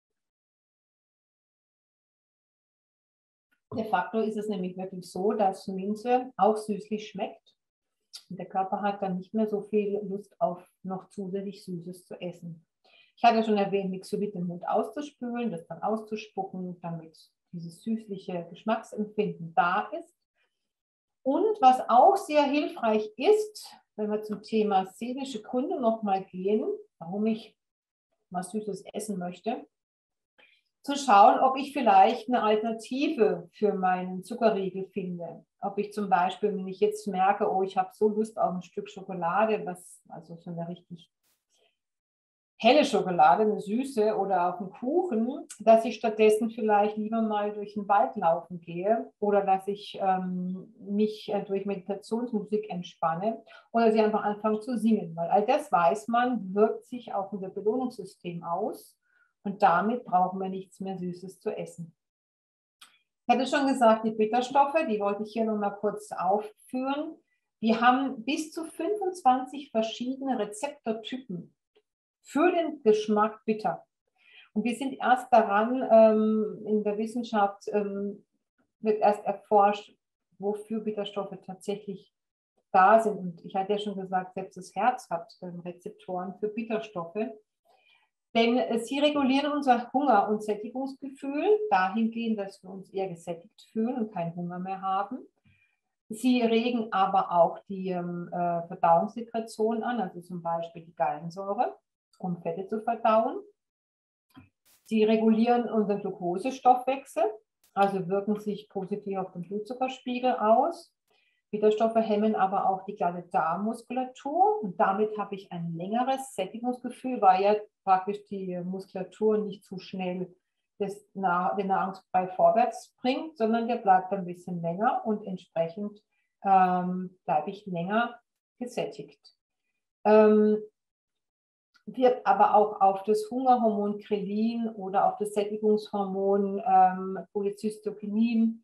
De facto ist es nämlich wirklich so, dass Minze auch süßlich schmeckt. Und der Körper hat dann nicht mehr so viel Lust auf noch zusätzlich Süßes zu essen. Ich hatte schon erwähnt, Mixolit im Mund auszuspülen, das dann auszuspucken, damit dieses süßliche Geschmacksempfinden da ist. Und was auch sehr hilfreich ist, wenn wir zum Thema seelische Gründe nochmal gehen, warum ich was Süßes essen möchte, zu schauen, ob ich vielleicht eine Alternative für meinen Zuckerriegel finde. Ob ich zum Beispiel, wenn ich jetzt merke, oh, ich habe so Lust auf ein Stück Schokolade, also so eine richtig helle Schokolade, eine süße oder auf einen Kuchen, dass ich stattdessen vielleicht lieber mal durch den Wald laufen gehe oder dass ich mich durch Meditationsmusik entspanne oder sie einfach anfange zu singen, weil all das weiß man, wirkt sich auf unser Belohnungssystem aus und damit brauchen wir nichts mehr Süßes zu essen. Ich hatte schon gesagt, die Bitterstoffe, die wollte ich hier noch mal kurz aufführen. Die haben bis zu 25 verschiedene Rezeptortypen für den Geschmack bitter. Und wir sind erst daran, in der Wissenschaft wird erst erforscht, wofür Bitterstoffe tatsächlich da sind. Und ich hatte ja schon gesagt, selbst das Herz hat Rezeptoren für Bitterstoffe. Denn sie regulieren unser Hunger- und Sättigungsgefühl dahingehend, dass wir uns eher gesättigt fühlen und keinen Hunger mehr haben. Sie regen aber auch die Verdauungssekretion an, also zum Beispiel die Gallensäure, um Fette zu verdauen. Sie regulieren unseren Glukosestoffwechsel, also wirken sich positiv auf den Blutzuckerspiegel aus. Bitterstoffe hemmen aber auch die glatte Darmmuskulatur und damit habe ich ein längeres Sättigungsgefühl, weil ja praktisch die Muskulatur nicht zu schnell den Nahrungsbrei vorwärts bringt, sondern der bleibt ein bisschen länger und entsprechend bleibe ich länger gesättigt. Wirkt aber auch auf das Hungerhormon Grelin oder auf das Sättigungshormon Cholecystokinin.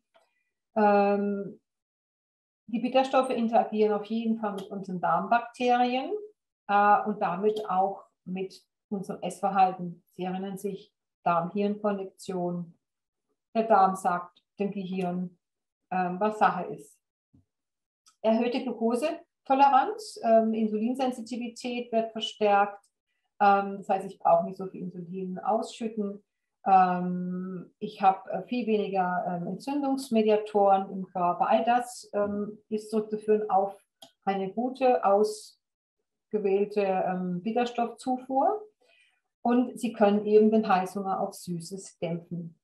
Die Bitterstoffe interagieren auf jeden Fall mit unseren Darmbakterien und damit auch mit unserem Essverhalten. Sie erinnern sich, Darm-Hirn-Konnektion. Der Darm sagt dem Gehirn, was Sache ist. Erhöhte Glukosetoleranz, Insulinsensitivität wird verstärkt. Das heißt, ich brauche nicht so viel Insulin ausschütten. Ich habe viel weniger Entzündungsmediatoren im Körper. All das ist zurückzuführen auf eine gute, ausgewählte Bitterstoffzufuhr. Und sie können eben den Heißhunger auf Süßes dämpfen.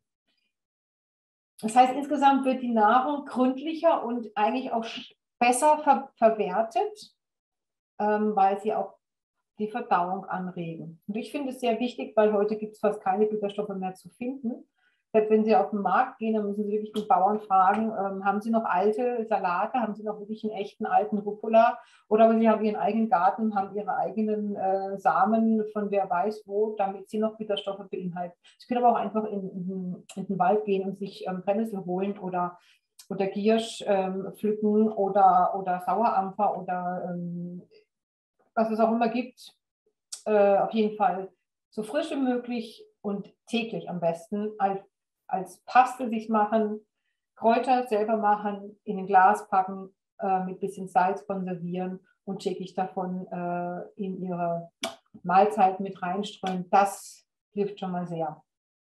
Das heißt, insgesamt wird die Nahrung gründlicher und eigentlich auch besser verwertet, weil sie auch die Verdauung anregen. Und ich finde es sehr wichtig, weil heute gibt es fast keine Bitterstoffe mehr zu finden. Selbst wenn Sie auf den Markt gehen, dann müssen Sie wirklich den Bauern fragen, haben Sie noch alte Salate, haben Sie noch wirklich einen echten alten Rucola oder aber Sie haben Ihren eigenen Garten, haben Ihre eigenen Samen von wer weiß wo, damit Sie noch Bitterstoffe beinhalten. Sie können aber auch einfach in den Wald gehen und sich Brennnessel holen oder Giersch pflücken oder Sauerampfer oder was es auch immer gibt, auf jeden Fall so frisch wie möglich und täglich am besten als Paste sich machen, Kräuter selber machen, in ein Glas packen, mit bisschen Salz konservieren und täglich davon in ihre Mahlzeiten mit reinstreuen. Das hilft schon mal sehr.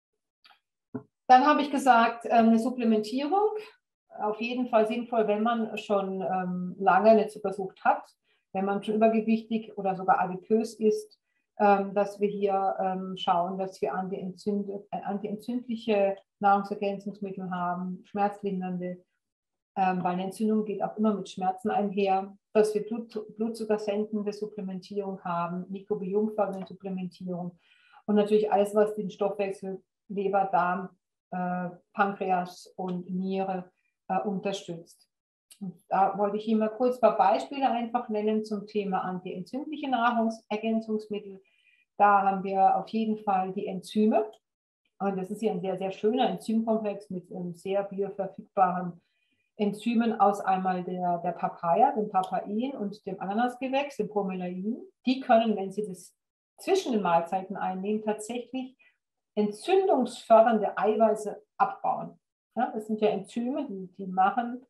Dann habe ich gesagt, eine Supplementierung, auf jeden Fall sinnvoll, wenn man schon lange eine Zuckersucht hat, wenn man schon übergewichtig oder sogar adipös ist, dass wir hier schauen, dass wir antientzündliche Nahrungsergänzungsmittel haben, schmerzlindernde, weil eine Entzündung geht auch immer mit Schmerzen einher, dass wir blutzuckersenkende Supplementierung haben, mikrobiomfördernde Supplementierung und natürlich alles, was den Stoffwechsel, Leber, Darm, Pankreas und Niere unterstützt. Und da wollte ich Ihnen mal kurz ein paar Beispiele einfach nennen zum Thema antientzündliche Nahrungsergänzungsmittel. Da haben wir auf jeden Fall die Enzyme. Und das ist hier ein sehr, sehr schöner Enzymkomplex mit sehr bioverfügbaren Enzymen aus einmal der Papaya, dem Papain und dem Ananasgewächs, dem Bromelain. Die können, wenn Sie das zwischen den Mahlzeiten einnehmen, tatsächlich entzündungsfördernde Eiweiße abbauen. Ja, das sind ja Enzyme, die machen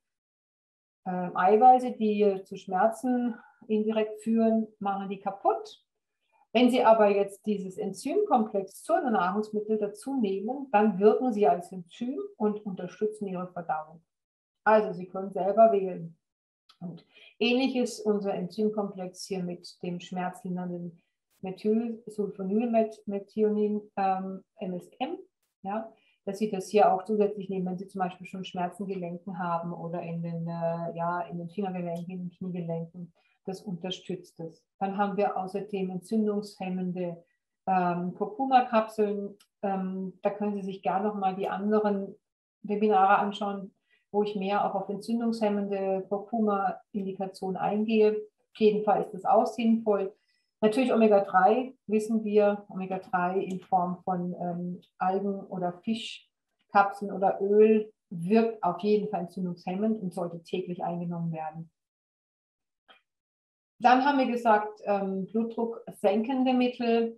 Eiweiße, die zu Schmerzen indirekt führen, machen die kaputt. Wenn Sie aber jetzt dieses Enzymkomplex zu einem Nahrungsmittel dazu nehmen, dann wirken sie als Enzym und unterstützen Ihre Verdauung. Also Sie können selber wählen. Und ähnlich ist unser Enzymkomplex hier mit dem schmerzlindernden Methylsulfonylmethionin, MSM. Sie das hier auch zusätzlich nehmen, wenn Sie zum Beispiel schon Schmerzen in Gelenken haben oder in den Fingergelenken, in den Kniegelenken. Das unterstützt es. Dann haben wir außerdem entzündungshemmende Kurkuma-Kapseln. Da können Sie sich gerne nochmal die anderen Webinare anschauen, wo ich mehr auch auf entzündungshemmende Kurkuma-Indikationen eingehe. Auf jeden Fall ist das auch sinnvoll. Natürlich Omega-3, wissen wir, Omega-3 in Form von Algen- oder Fischkapseln oder Öl wirkt auf jeden Fall entzündungshemmend und sollte täglich eingenommen werden. Dann haben wir gesagt, Blutdruck senkende Mittel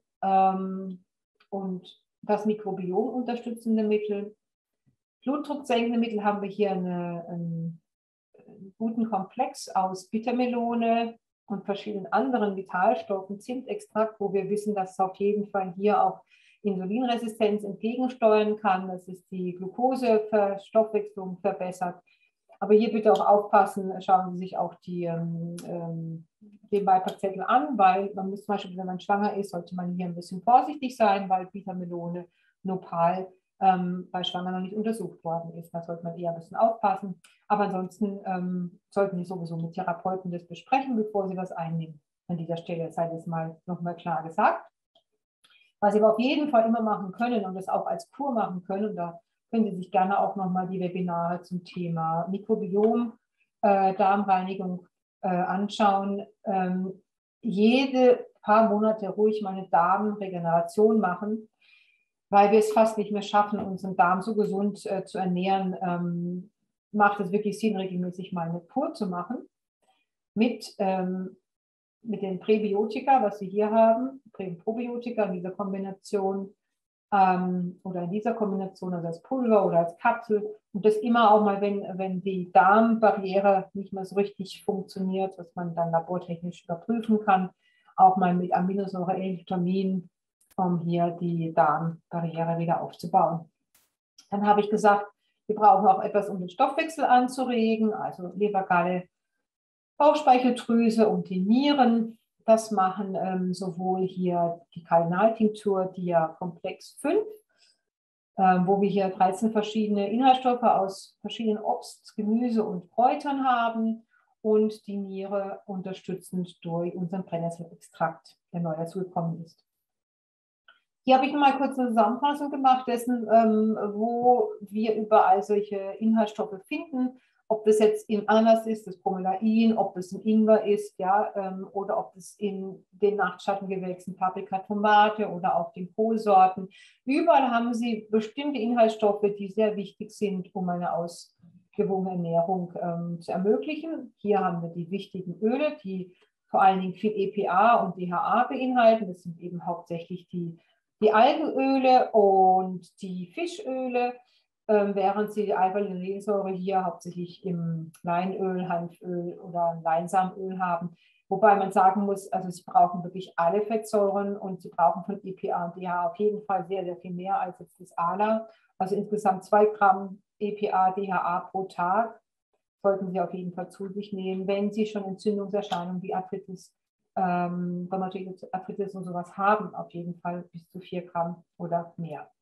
und das Mikrobiom unterstützende Mittel. Blutdruck senkende Mittel haben wir hier einen guten Komplex aus Bittermelone und verschiedenen anderen Vitalstoffen, Zimtextrakt, wo wir wissen, dass es auf jeden Fall hier auch Insulinresistenz entgegensteuern kann, dass es die Glukoseverstoffwechslung verbessert. Aber hier bitte auch aufpassen, schauen Sie sich auch den Beipackzettel an, weil man muss zum Beispiel, wenn man schwanger ist, sollte man hier ein bisschen vorsichtig sein, weil Bittermelone, Nopal bei Schwangeren noch nicht untersucht worden ist. Da sollte man eher ein bisschen aufpassen. Aber ansonsten sollten Sie sowieso mit Therapeuten das besprechen, bevor Sie was einnehmen. An dieser Stelle sei das mal nochmal klar gesagt. Was Sie aber auf jeden Fall immer machen können und das auch als Kur machen können, und da können Sie sich gerne auch nochmal die Webinare zum Thema Mikrobiom, Darmreinigung anschauen. Jede paar Monate ruhig mal eine Darmregeneration machen, weil wir es fast nicht mehr schaffen, unseren Darm so gesund zu ernähren, macht es wirklich Sinn, regelmäßig mal eine Kur zu machen mit den Präbiotika, was Sie hier haben, Prä- und Probiotika in dieser Kombination oder in dieser Kombination, also als Pulver oder als Kapsel. Und das immer auch mal, wenn die Darmbarriere nicht mehr so richtig funktioniert, was man dann labortechnisch überprüfen kann, auch mal mit Aminosäure L-Vitamin, um hier die Darmbarriere wieder aufzubauen. Dann habe ich gesagt, wir brauchen auch etwas, um den Stoffwechsel anzuregen, also Leber, Galle, Bauchspeicheldrüse und die Nieren. Das machen sowohl hier die Kardinaltinktur, die ja Komplex 5, wo wir hier 13 verschiedene Inhaltsstoffe aus verschiedenen Obst, Gemüse und Kräutern haben und die Niere unterstützend durch unseren Brennnesselextrakt, der neu dazugekommen ist. Hier habe ich mal kurz eine Zusammenfassung gemacht dessen, wo wir überall solche Inhaltsstoffe finden, ob das jetzt in Ananas ist, das Bromelain, ob das in Ingwer ist, ja, oder ob das in den Nachtschattengewächsen Paprika, Tomate oder auch den Kohlsorten. Überall haben sie bestimmte Inhaltsstoffe, die sehr wichtig sind, um eine ausgewogene Ernährung zu ermöglichen. Hier haben wir die wichtigen Öle, die vor allen Dingen viel EPA und DHA beinhalten. Das sind eben hauptsächlich die Algenöle und die Fischöle, während Sie die Alpha-Linolensäure hier hauptsächlich im Leinöl, Hanföl oder Leinsamenöl haben. Wobei man sagen muss, also Sie brauchen wirklich alle Fettsäuren und Sie brauchen von EPA und DHA auf jeden Fall sehr, sehr viel mehr als jetzt das ALA. Also insgesamt 2 Gramm EPA, DHA pro Tag sollten Sie auf jeden Fall zu sich nehmen, wenn Sie schon Entzündungserscheinungen wie Arthritis, Rheumatoide Arthritis und sowas haben, auf jeden Fall bis zu 4 Gramm oder mehr.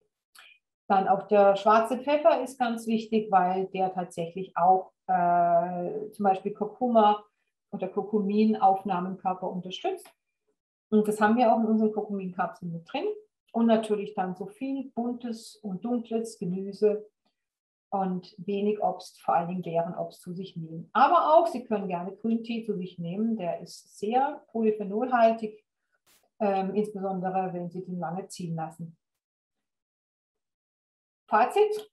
Dann auch der schwarze Pfeffer ist ganz wichtig, weil der tatsächlich auch zum Beispiel Kurkuma oder Kurkuminaufnahme im Körper unterstützt. Und das haben wir auch in unseren Kurkuminkapseln mit drin. Und natürlich dann so viel buntes und dunkles Gemüse und wenig Obst, vor allen Dingen Beerenobst zu sich nehmen. Aber auch, Sie können gerne Grüntee zu sich nehmen, der ist sehr polyphenolhaltig, insbesondere wenn Sie den lange ziehen lassen. Fazit: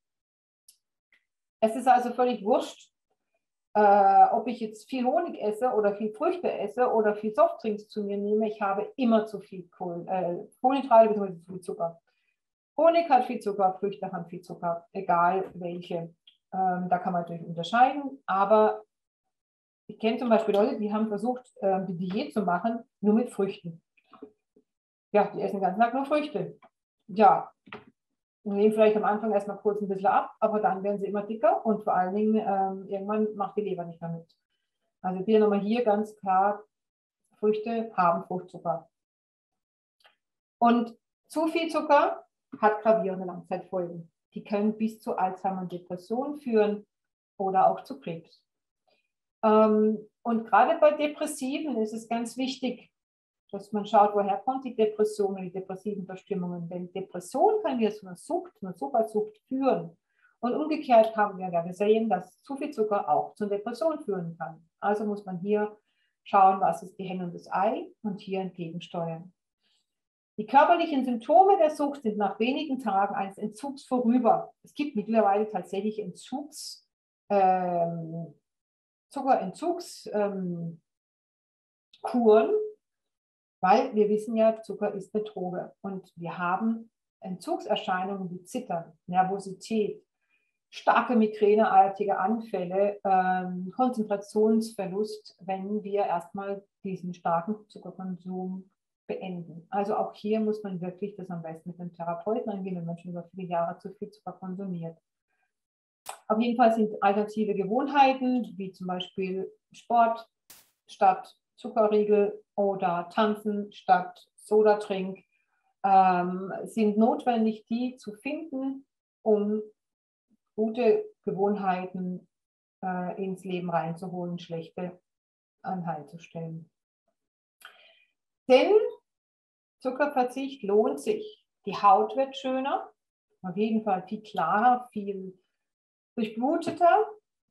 Es ist also völlig wurscht, ob ich jetzt viel Honig esse oder viel Früchte esse oder viel Softdrinks zu mir nehme. Ich habe immer zu viel Kohlenhydrate bzw. zu viel Zucker. Honig hat viel Zucker, Früchte haben viel Zucker, egal welche. Da kann man natürlich unterscheiden, aber ich kenne zum Beispiel Leute, die haben versucht, die Diät zu machen, nur mit Früchten. Ja, die essen den ganzen Tag nur Früchte. Ja, nehmen vielleicht am Anfang erstmal kurz ein bisschen ab, aber dann werden sie immer dicker und vor allen Dingen irgendwann macht die Leber nicht mehr mit. Also wieder nochmal hier ganz klar, Früchte haben Fruchtzucker. Und zu viel Zucker hat gravierende Langzeitfolgen. Die können bis zu Alzheimer und Depression führen oder auch zu Krebs. Und gerade bei Depressiven ist es ganz wichtig, dass man schaut, woher kommt die Depression und die depressiven Verstimmungen. Denn Depression kann wir zu einer Sucht, einer Zuckersucht führen. Und umgekehrt haben wir ja gesehen, dass zu viel Zucker auch zur Depression führen kann. Also muss man hier schauen, was ist die Henne und das Ei und hier entgegensteuern. Die körperlichen Symptome der Sucht sind nach wenigen Tagen eines Entzugs vorüber. Es gibt mittlerweile tatsächlich Zuckerentzugskuren, weil wir wissen ja, Zucker ist eine Droge. Und wir haben Entzugserscheinungen wie Zittern, Nervosität, starke migräneartige Anfälle, Konzentrationsverlust, wenn wir erstmal diesen starken Zuckerkonsum beenden. Also auch hier muss man wirklich das am besten mit einem Therapeuten angehen, wenn man schon über viele Jahre zu viel Zucker konsumiert. Auf jeden Fall sind alternative Gewohnheiten, wie zum Beispiel Sport statt Zuckerriegel oder Tanzen statt Sodatrink, sind notwendig, die zu finden, um gute Gewohnheiten ins Leben reinzuholen, schlechte anheimzustellen. Denn Zuckerverzicht lohnt sich. Die Haut wird schöner, auf jeden Fall viel klarer, viel durchbluteter.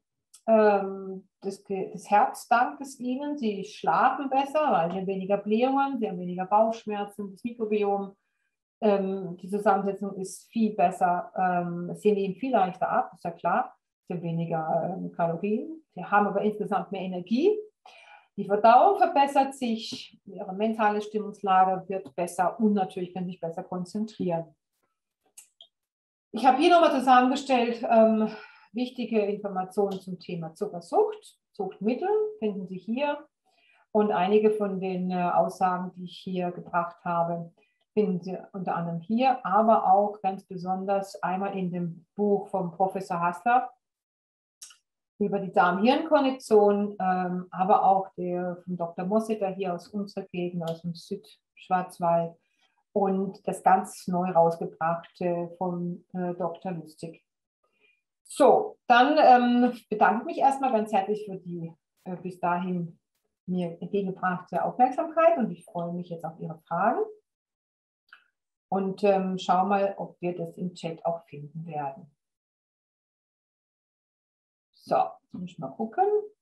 Das Herz dankt es ihnen. Sie schlafen besser, weil sie haben weniger Blähungen, sie haben weniger Bauchschmerzen, das Mikrobiom. Die Zusammensetzung ist viel besser. Sie nehmen viel leichter ab, ist ja klar. Sie haben weniger Kalorien. Sie haben aber insgesamt mehr Energie. Die Verdauung verbessert sich, ihre mentale Stimmungslage wird besser und natürlich können Sie sich besser konzentrieren. Ich habe hier nochmal zusammengestellt wichtige Informationen zum Thema Zuckersucht. Suchtmittel finden Sie hier und einige von den Aussagen, die ich hier gebracht habe, finden Sie unter anderem hier, aber auch ganz besonders einmal in dem Buch vom Professor Hassler über die Darm-Hirn-Konnektion, aber auch der von Dr. Mosseter hier aus unserer Gegend, aus dem Südschwarzwald und das ganz neu rausgebrachte von Dr. Lustig. So, dann bedanke ich mich erstmal ganz herzlich für die bis dahin mir entgegengebrachte Aufmerksamkeit und ich freue mich jetzt auf Ihre Fragen und schau mal, ob wir das im Chat auch finden werden. So, jetzt muss ich mal gucken.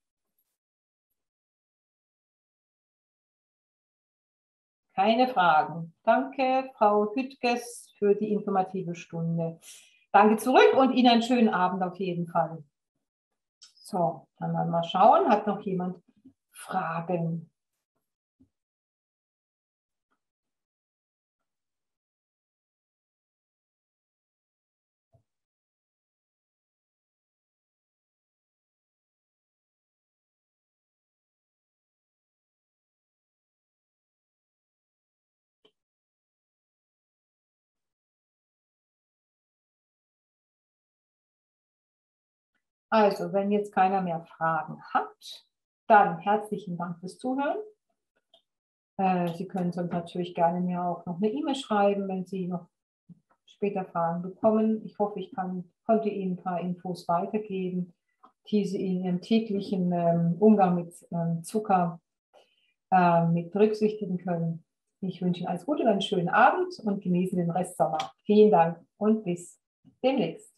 Keine Fragen. Danke, Frau Hüttges, für die informative Stunde. Danke zurück und Ihnen einen schönen Abend auf jeden Fall. So, dann mal schauen. Hat noch jemand Fragen? Also, wenn jetzt keiner mehr Fragen hat, dann herzlichen Dank fürs Zuhören. Sie können sonst natürlich gerne mir auch noch eine E-Mail schreiben, wenn Sie noch später Fragen bekommen. Ich hoffe, ich konnte Ihnen ein paar Infos weitergeben, die Sie in Ihrem täglichen Umgang mit Zucker mit berücksichtigen können. Ich wünsche Ihnen alles Gute, einen schönen Abend und genießen den Restsommer. Vielen Dank und bis demnächst.